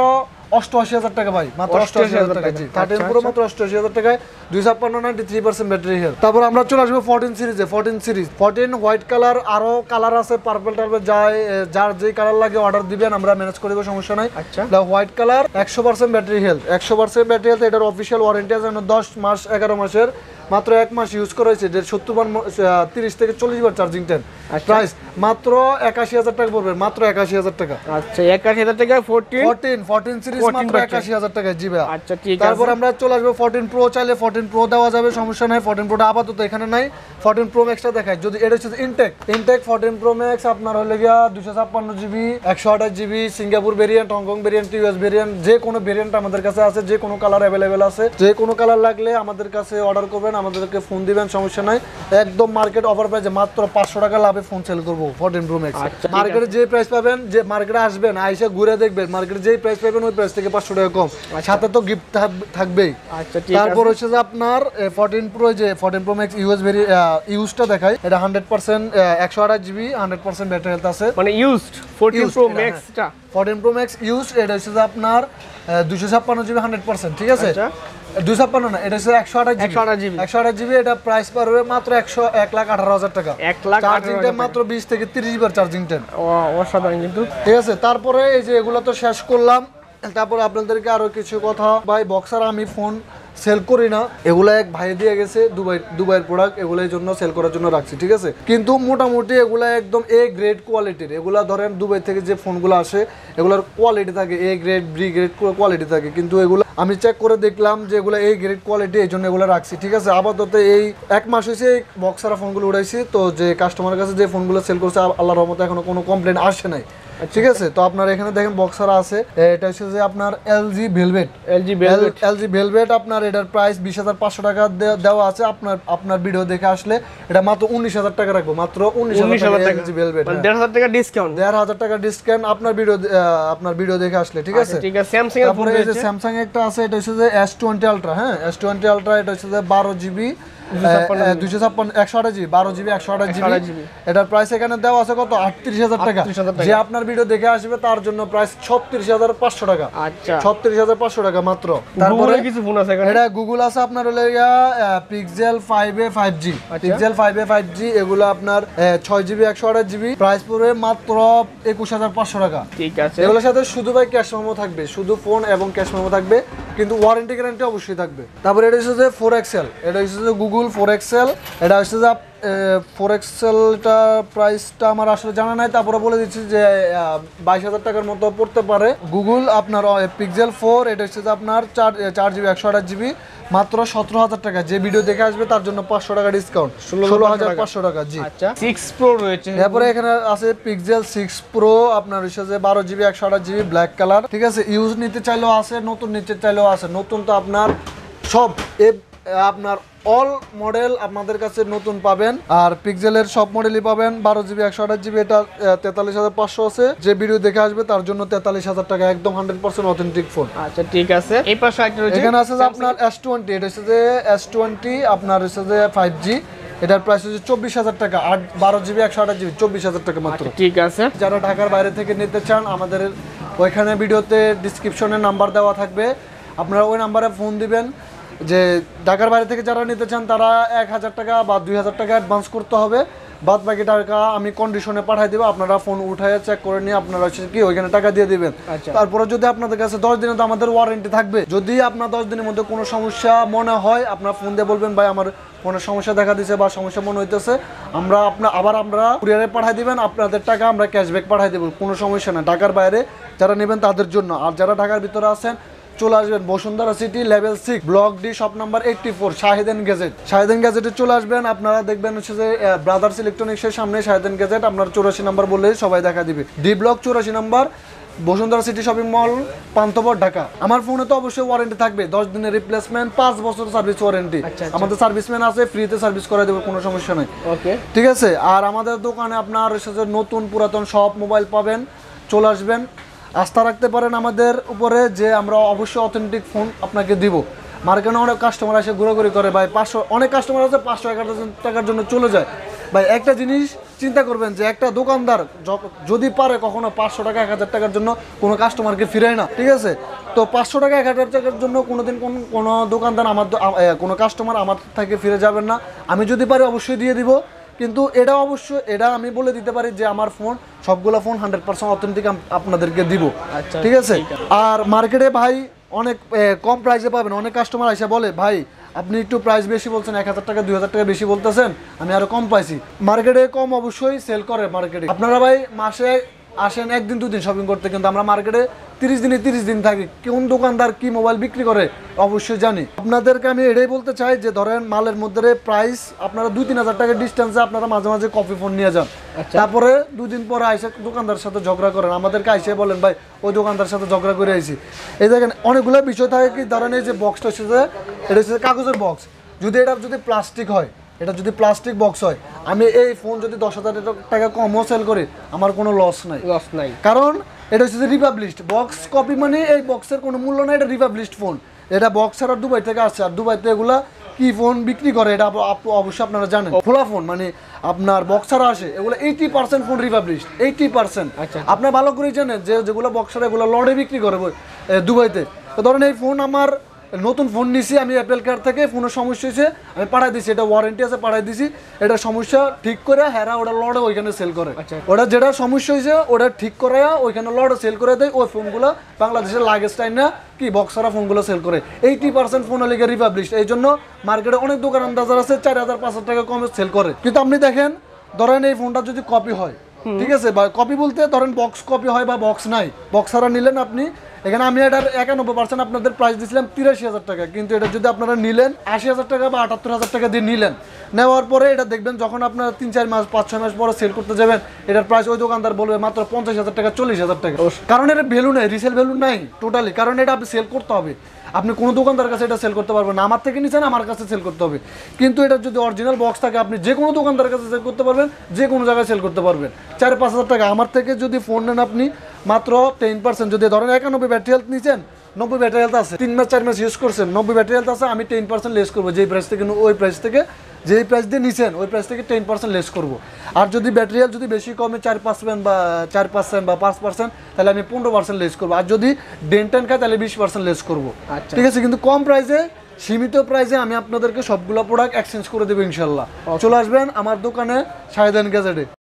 S1: অষ্টআশি হাজার টাকা ভাই, মাত্র অষ্টআশি হাজার টাকা। জি, থার্টিন প্রো মাত্র অষ্টআশি হাজার টাকায়, দুইশো ছাপ্পান্ন ninety three percent battery health. তারপর আমরা চলে আসবো ফোরটিন সিরিজে। Fourteen series, fourteen white colour, আরো কালার আছে পার্পল টার্পল, যায় যার যেই কালার লাগে অর্ডার দিবেন, আমরা ম্যানেজ করে দেবো, সমস্যা নাই। আচ্ছা, হোয়াইট কালার একশো পার্সেন্ট ব্যাটারি হেলথ, একশো পার্সেন্ট ব্যাটারি হেলথ। এটার অফিসিয়াল ওয়ারেন্টি আছে দশ মাস এগারো মাসের, মাত্র এক মাস ইউজ করা হয়েছে। সত্তর বার তিরিশ থেকে চল্লিশ বার চার্জিং টাইম। প্রাইস মাত্র একাশি হাজার টাকা পড়বে, মাত্র একাশি হাজার টাকা।
S2: আচ্ছা, একাশি হাজার টাকা ফোরটিন
S1: ফোরটিন ফোরটিন সিরিজ মাত্র একাশি হাজার টাকা। জি ভাই,
S2: আচ্ছা ঠিক আছে।
S1: তারপর আমরা চলে আসবো ফোরটিন প্রো, চাইলে ফোরটিন প্রো দেওয়া যাবে, সমস্যা নাই। ফোরটিন প্রোটা আপাতত এখানে নাই, ফোরটিন প্রো ম্যাক্সটা দেখায়। যদি এটা হচ্ছে intact, intact fourteen pro max আপনার হলে গিয়া দুশো ছাপ্পান্ন জিবি, একশো আঠাশ GB, Singapore variant, Hong Kong variant, US variant, যে কোনো ভেরিয়েন্ট আমাদের কাছে আছে, যে কোনো কালার অ্যাভেলেবেল আছে। যে কোনো কালার লাগলে আমাদের কাছে অর্ডার করবেন, আসবেন, আমাদেরকে ফোন দিবেন, সমস্যা নাই। একদম মার্কেট অফার প্রাইসে মাত্র পাঁচশো টাকা লাভে ফোন সেল করবো ফোরটিন প্রো ম্যাক্স। মার্কেটে যে প্রাইস পাবেন, যে মার্কেটে আসবেন আইসা ঘুরে দেখবেন, মার্কেটে যেই প্রাইস পাবেন ওই প্রাইস থেকে পাঁচশো টাকা কম, সাথে তো গিফট থাকবেই। তারপর হচ্ছে যে আপনার ফোরটিন প্রো, যে fourteen pro max US very ইউজটা দেখায়, এটা হান্ড্রেড পার্সেন্ট একশো আঠাশ GB hundred percent battery health আছে,
S2: মানে ইউজড ফোরটিন প্রো ম্যাক্সটা।
S1: ফোরটিন প্রো ম্যাক্স ইউজ, এটা হচ্ছে যে আপনার দুশো ছাপ্পান্ন জিবি হান্ড্রেড পার্সেন্ট, ঠিক আছে? দুই ছাপ্পান্ন না, এটা হচ্ছে একশো আঠাশ জিবি একশো আঠাশ জিবি। এটা প্রাইস পড়বে মাত্র একশো এক লাখ আঠারো হাজার টাকা। চার্জিং টাইম মাত্র বিশ থেকে তিরিশ বার চার্জিং টাইম,
S2: অসাধারণ কিন্তু,
S1: ঠিক আছে? তারপরে এই যে এগুলো তো শেষ করলাম, তারপরে আপনাদেরকে আরো কিছু কথা। ভাই বক্সার আমি ফোন সেল করি না, এগুলা এক ভাই দিয়ে গেছে, দুবাই দুবাইয়ের প্রোডাক্ট, এগুলোর জন্য সেল করার জন্য রাখছি, ঠিক আছে? কিন্তু মোটামুটি এগুলা একদম এ গ্রেড কোয়ালিটির। এগুলা ধরেন দুবাই থেকে যে ফোনগুলো আসে এগুলোর কোয়ালিটি থাকে A grade, B grade quality থাকে, কিন্তু এগুলো আমি চেক করে দেখলাম যে এগুলো এই গ্রেড কোয়ালিটি, এই জন্য এগুলো রাখছি, ঠিক আছে? আপাতত এই এক মাস হয়েছে এই বক্সারা ফোনগুলো উঠাইছি, তো যে কাস্টমারের কাছে যে ফোনগুলো সেল করছে আল্লাহর রহমতে এখনো কোনো কমপ্লেন আসে নাই, ঠিক আছে? তো আপনার এখানে দেখেন বক্সারা আছে, এটা হচ্ছে যে আপনার LG velvet, LG velvet LG velvet আপনার এটার প্রাইস বিশ হাজার পাঁচশো টাকা দেওয়া আছে। আপনার আপনার ভিডিও দেখে আসলে এটা মাত্র উনিশ হাজার টাকা রাখবো, মাত্র উনিশ হাজার টাকা এলজি ভেলভেট,
S2: দেড় হাজার টাকা ডিসকাউন্ট,
S1: দেড় হাজার টাকা ডিসকাউন্ট আপনার ভিডিও আপনার ভিডিও দেখে আসলে, ঠিক আছে?
S2: ঠিক আছে। স্যামসাং এর ফোন,
S1: এই যে স্যামসাং একটা আছে, এটা হচ্ছে যে এস টোয়েন্টি আলট্রা, হ্যাঁ এস টোয়েন্টি আলট্রা, এটা হচ্ছে যে বারো জিবি দুইশো ছাপ্পান্ন একশো আঠাশ জিবি বারো জিবি একশো আঠাশ জিবি। এটার প্রাইস এখানে দেওয়া আছে কত? আটত্রিশ হাজার টাকা। যে আপনার ভিডিও দেখে আসবে তার জন্য প্রাইস ছত্রিশ হাজার পাঁচশো টাকা, ছত্রিশ হাজার পাঁচশো টাকা মাত্র। তারপরে
S2: কিছু ফোন আছে এখানে,
S1: এটা গুগল আছে আপনার হলো pixel five A five G, pixel five A five G, এগুলো আপনার ছয় জিবি একশো আঠাশ জিবি, প্রাইস পড়বে মাত্র একুশ হাজার পাঁচশো টাকা, ঠিক আছে? এগুলোর সাথে শুধু ভাই ক্যাশ মেমো থাকবে, শুধু ফোন এবং ক্যাশ মেমো থাকবে, কিন্তু ওয়ারেন্টি গ্যারান্টি অবশ্যই থাকবে। তারপরে এটা হচ্ছে যে ফোর এক্সেল, এটা হচ্ছে যে গুগল ফোর এক্সেল, এটা হচ্ছে যে ফোর এক্সেলটা প্রাইসটা আমার আসলে জানা নাই, তারপরে বলে দিচ্ছি যে বাইশ হাজার টাকার মতো পড়তে পারে। গুগল আপনার পিক্সেল ফোর, এটা হচ্ছে যে আপনার চার চার জিবি একশো আঠাশ জিবি, মাত্র সতেরো হাজার টাকা। যে ভিডিও দেখে আসবে তার জন্য পাঁচশো টাকা ডিসকাউন্ট, ষোলো হাজার পাঁচশো টাকা। জি,
S2: সিক্স প্রো রয়েছে।
S1: তারপরে এখানে আছে পিক্সেল সিক্স প্রো, আপনার হচ্ছে যে বারো জিবি একশো আঠাশ জিবি ব্ল্যাক কালার, ঠিক আছে? ইউজ নিতে চাইলেও আছে, নতুন নিতে চাইলেও আছে। নতুন তো আপনার সব আপনার অল মডেল আপনাদের কাছে নতুন পাবেন, আর পিক্সেলের সব মডেলই পাবেন। বারো জিবি একশো আঠাশ জিবি এটা তেতাল্লিশ হাজার পাঁচশো আছে। যে ভিডিও দেখে আসবে তার জন্য তেতাল্লিশ হাজার টাকা, একদম হান্ড্রেড পার্সেন্ট অথেন্টিক ফোন।
S2: আচ্ছা, ঠিক আছে। এই পাশে একটা রয়েছে,
S1: এখানে আছে যে আপনার এস টোয়েন্টি, এটা হচ্ছে যে এস টোয়েন্টি আপনার হচ্ছে যে ফাইভ জি, এটার প্রাইস হচ্ছে চব্বিশ হাজার টাকা, আট বারো জিবি একশো আঠাশ জিবি চব্বিশ হাজার টাকা মাত্র,
S2: ঠিক আছে।
S1: যারা ঢাকার বাইরে থেকে নিতে চান আমাদের ওইখানে ভিডিওতে ডিসক্রিপশনে নাম্বার দেওয়া থাকবে, আপনারা ওই নাম্বারে ফোন দিবেন। যে ঢাকার বাইরে থেকে যারা নিতে চান তারা এক হাজার টাকা বা দুই হাজার টাকা অ্যাডভান্স করতে হবে, বাদ বাকি টাকা আমি কন্ডিশনে পাঠিয়ে দেবো, আপনারা ফোন উঠায় চেক করে নিয়ে আপনারা হচ্ছে কি ওইখানে টাকা দিয়ে দিবেন। তারপরে যদি আপনাদের কাছে দশ দিনে তো আমাদের ওয়ারেন্টি থাকবে, যদি আপনার দশ দিনের মধ্যে কোনো সমস্যা মনে হয় আপনার ফোন দিয়ে বলবেন ভাই আমার ফোনের সমস্যা দেখা দিচ্ছে বা সমস্যা মনে হইতেছে, আমরা আপনার আবার আমরা কুরিয়ারে পাঠিয়ে দিবেন, আপনাদের টাকা আমরা ক্যাশব্যাক পাঠিয়ে দেবো, কোনো সমস্যা না। ঢাকার বাইরে যারা নেবেন তাদের জন্য, আর যারা ঢাকার ভিতরে আছেন চলে আসবেন Bashundhara city level six block D shop number eighty four Shahed gadget, Shahed গ্যাজেটে চলে আসবেন। আপনারা দেখবেন হচ্ছে যে ব্রাদার্স ইলেকট্রনিক্সের সামনে শাহেদ গ্যাজেট, আপনার চৌরাশি নাম্বার বললে সবাই দেখা দিবে, ডি ব্লক চৌরাশি number Bashundhara city shopping mall Panthapath Dhaka. আমার ফোনে তো অবশ্যই ওয়ারেন্টি থাকবে, দশ দিনের রিপ্লেসমেন্ট, পাঁচ বছর সার্ভিস ওয়ারেন্টি, আমাদের সার্ভিসম্যান আছে, ফ্রিতে সার্ভিস করে দেবো, কোনো সমস্যা নেই, ওকে ঠিক আছে? আর আমাদের দোকানে আপনার নতুন পুরাতন সব মোবাইল পাবেন, চলে আসবেন, আস্থা রাখতে পারেন আমাদের উপরে যে আমরা অবশ্যই অথেন্টিক ফোন আপনাকে দিব। মার্কেটে অনেক কাস্টমার এসে ঘোরাঘুরি করে ভাই, পাঁচশো অনেক কাস্টমার আছে পাঁচশো এক হাজার টাকার জন্য চলে যায়। ভাই একটা জিনিস চিন্তা করবেন যে একটা দোকানদার যদি পারে কখনো পাঁচশো টাকা এক হাজার টাকার জন্য কোনো কাস্টমারকে ফিরায় না, ঠিক আছে? তো পাঁচশো টাকা এক হাজার টাকার জন্য কোনোদিন কোন কোনো দোকানদার আমার কোনো কাস্টমার আমার থেকে ফিরে যাবেন না। আমি যদি পারি অবশ্যই দিয়ে দিব, কিন্তু এটা অবশ্যই এটা আমি বলে দিতে পারি যে আমার ফোন সবগুলো ফোন হান্ড্রেড পার্সেন্ট অথেন্টিক আপনাদেরকে দিব, ঠিক আছে? আর মার্কেটে ভাই অনেক কম প্রাইসে পাবেন, অনেক কাস্টমার এসে বলে ভাই আপনি একটু প্রাইস বেশি বলছেন, এক হাজার টাকা দুই হাজার টাকা বেশি বলতেছেন, আমি আরো কম পাইছি। মার্কেটে কম অবশ্যই সেল করে মার্কেটে। আপনারা ভাই মাসে আসেন একদিন দুদিন শপিং করতে, কিন্তু আমরা মার্কেটে তিরিশ দিনে তিরিশ দিন থাকি, কোন দোকানদার কি মোবাইল বিক্রি করে অবশ্যই জানি। আপনাদেরকে আমি এটাই বলতে চাই যে ধরেন মালের মধ্যে প্রাইস আপনারা দুই তিন হাজার টাকার ডিস্টেন্সে আপনারা মাঝে মাঝে কপি ফোন নিয়ে যান, তারপরে দুদিন পরে আইসে দোকানদার সাথে ঝগড়া করেন, আমাদেরকে আইসে বলেন ভাই ওই দোকানদার সাথে ঝগড়া করে আইসি। এই দেখেন অনেকগুলো বিষয় থাকে, কি ধরেন এই যে বক্সটা হচ্ছে যে এটা হচ্ছে কাগজের বক্স, যদি এটা যদি প্লাস্টিক হয়, এটা যদি প্লাস্টিক বক্স হয়, আমি এই ফোন যদি দশ হাজার টাকা কমও সেল করি আমার কোনো লস নাই,
S2: লস নাই।
S1: কারণ এটা হচ্ছে রিপাবলিশড বক্স কপি, মানে এই বক্সের কোনো মূল্য নাই, এটা রিপাবলিশড ফোন। এটা বক্স ছাড়া দুবাই থেকে আসছে, আর দুবাইতে এগুলা কি ফোন বিক্রি করে এটা অবশ্যই আপনারা জানেন। খোলা ফোন মানে আপনার বক্স ছাড়া আসে, এগুলো eighty percent phone republished, eighty percent. আপনার ভালো করেই জানেন যে যেগুলো বক্স ছাড়া এগুলো লড়ে বিক্রি করে দুবাইতে। তো ধরেন এই ফোন আমার নতুন ফোন নিছি আমি অ্যাপেল কেয়ার থেকে, ফোনের সমস্যা হয়েছে আমি পাঠাই দিছি, এটা ওয়ারেন্টি আছে পাঠাই দিছি, এটা সমস্যা ঠিক করে হেরা ওটা লড়ে ওইখানে সেল করে। ওটা যেটা সমস্যা হয়েছে ওটা ঠিক করে ওইখানে লড়ে সেল করে দেয়, ওই ফোনগুলো বাংলাদেশের লাগেজ টাইম না কি বক্সারা ফোনগুলো সেল করে। এইটি পার্সেন্ট ফোন হলে রিপাবলিশ, এই জন্য মার্কেটে অনেক দোকান আন্দাজার আছে চার হাজার পাঁচ হাজার টাকা কমে সেল করে। কিন্তু আপনি দেখেন ধরেন এই ফোনটা যদি কপি হয়, ঠিক আছে, বা কপি বলতে ধরেন বক্স কপি হয় বা বক্স নাই, বক্সারা নিলেন আপনি, এখানে আমি এটার একানব্বই পার্সেন্ট আপনাদের প্রাইস দিয়েছিলাম তিরাশি হাজার টাকা, কিন্তু এটা যদি আপনারা নিলেন আশি হাজার টাকা বা আটাত্তর হাজার টাকা দিয়ে নিলেন, নেওয়ার পরে এটা দেখবেন যখন আপনারা তিন চার মাস পাঁচ ছয় মাস পরে সেল করতে যাবেন এটার প্রাইস ওই দোকানদার বলবে মাত্র পঞ্চাশ হাজার টাকা চল্লিশ হাজার টাকা, কারণ এটা ভ্যালু নেই, রিসেল ভ্যালু নাই টোটালি, কারণ এটা আপনি সেল করতে হবে, আপনি কোনো দোকানদার কাছে এটা সেল করতে পারবেন না, আমার থেকে নিচ্ছেন আমার কাছে সেল করতে হবে। কিন্তু এটা যদি অরিজিনাল বক্স থাকে আপনি যে কোনো দোকানদারের কাছে সেল করতে পারবেন, যে কোনো জায়গায় সেল করতে পারবেন। চার পাঁচ হাজার টাকা আমার থেকে যদি ফোন নেন আপনি মাত্র টেন পার্সেন্ট, যদি ধরেন একানব্বই ব্যাটারি হেলথ নিচ্ছেন, নব্বই ব্যাটারি হেলথ আছে, তিন মাস চার মাস ইউজ করছেন, নব্বই ব্যাটারি হেলথ আছে, আমি টেন পার্সেন্ট লেস করবো যেই প্রাইস থেকে ওই প্রাইস থেকে যেই প্রাইস দিয়ে নিচ্ছেন ওই প্রাইস থেকে টেন পার্সেন্ট লেস করবো। আর যদি ব্যাটারি হেলথ যদি বেশি কমে চার পার্সেন্ট বা চার পার্সেন্ট বা পাঁচ পার্সেন্ট তাহলে আমি পনেরো পার্সেন্ট লেস করবো, আর যদি ডেন টেন খায় তাহলে বিশ পার্সেন্ট লেস করবো। ঠিক আছে, কিন্তু কম প্রাইসে সীমিত প্রাইসে আমি আপনাদেরকে সবগুলো প্রোডাক্ট এক্সচেঞ্জ করে দেবো ইনশাল্লাহ। চলে আসবেন আমার দোকানে শাহেদ গ্যাজেটে।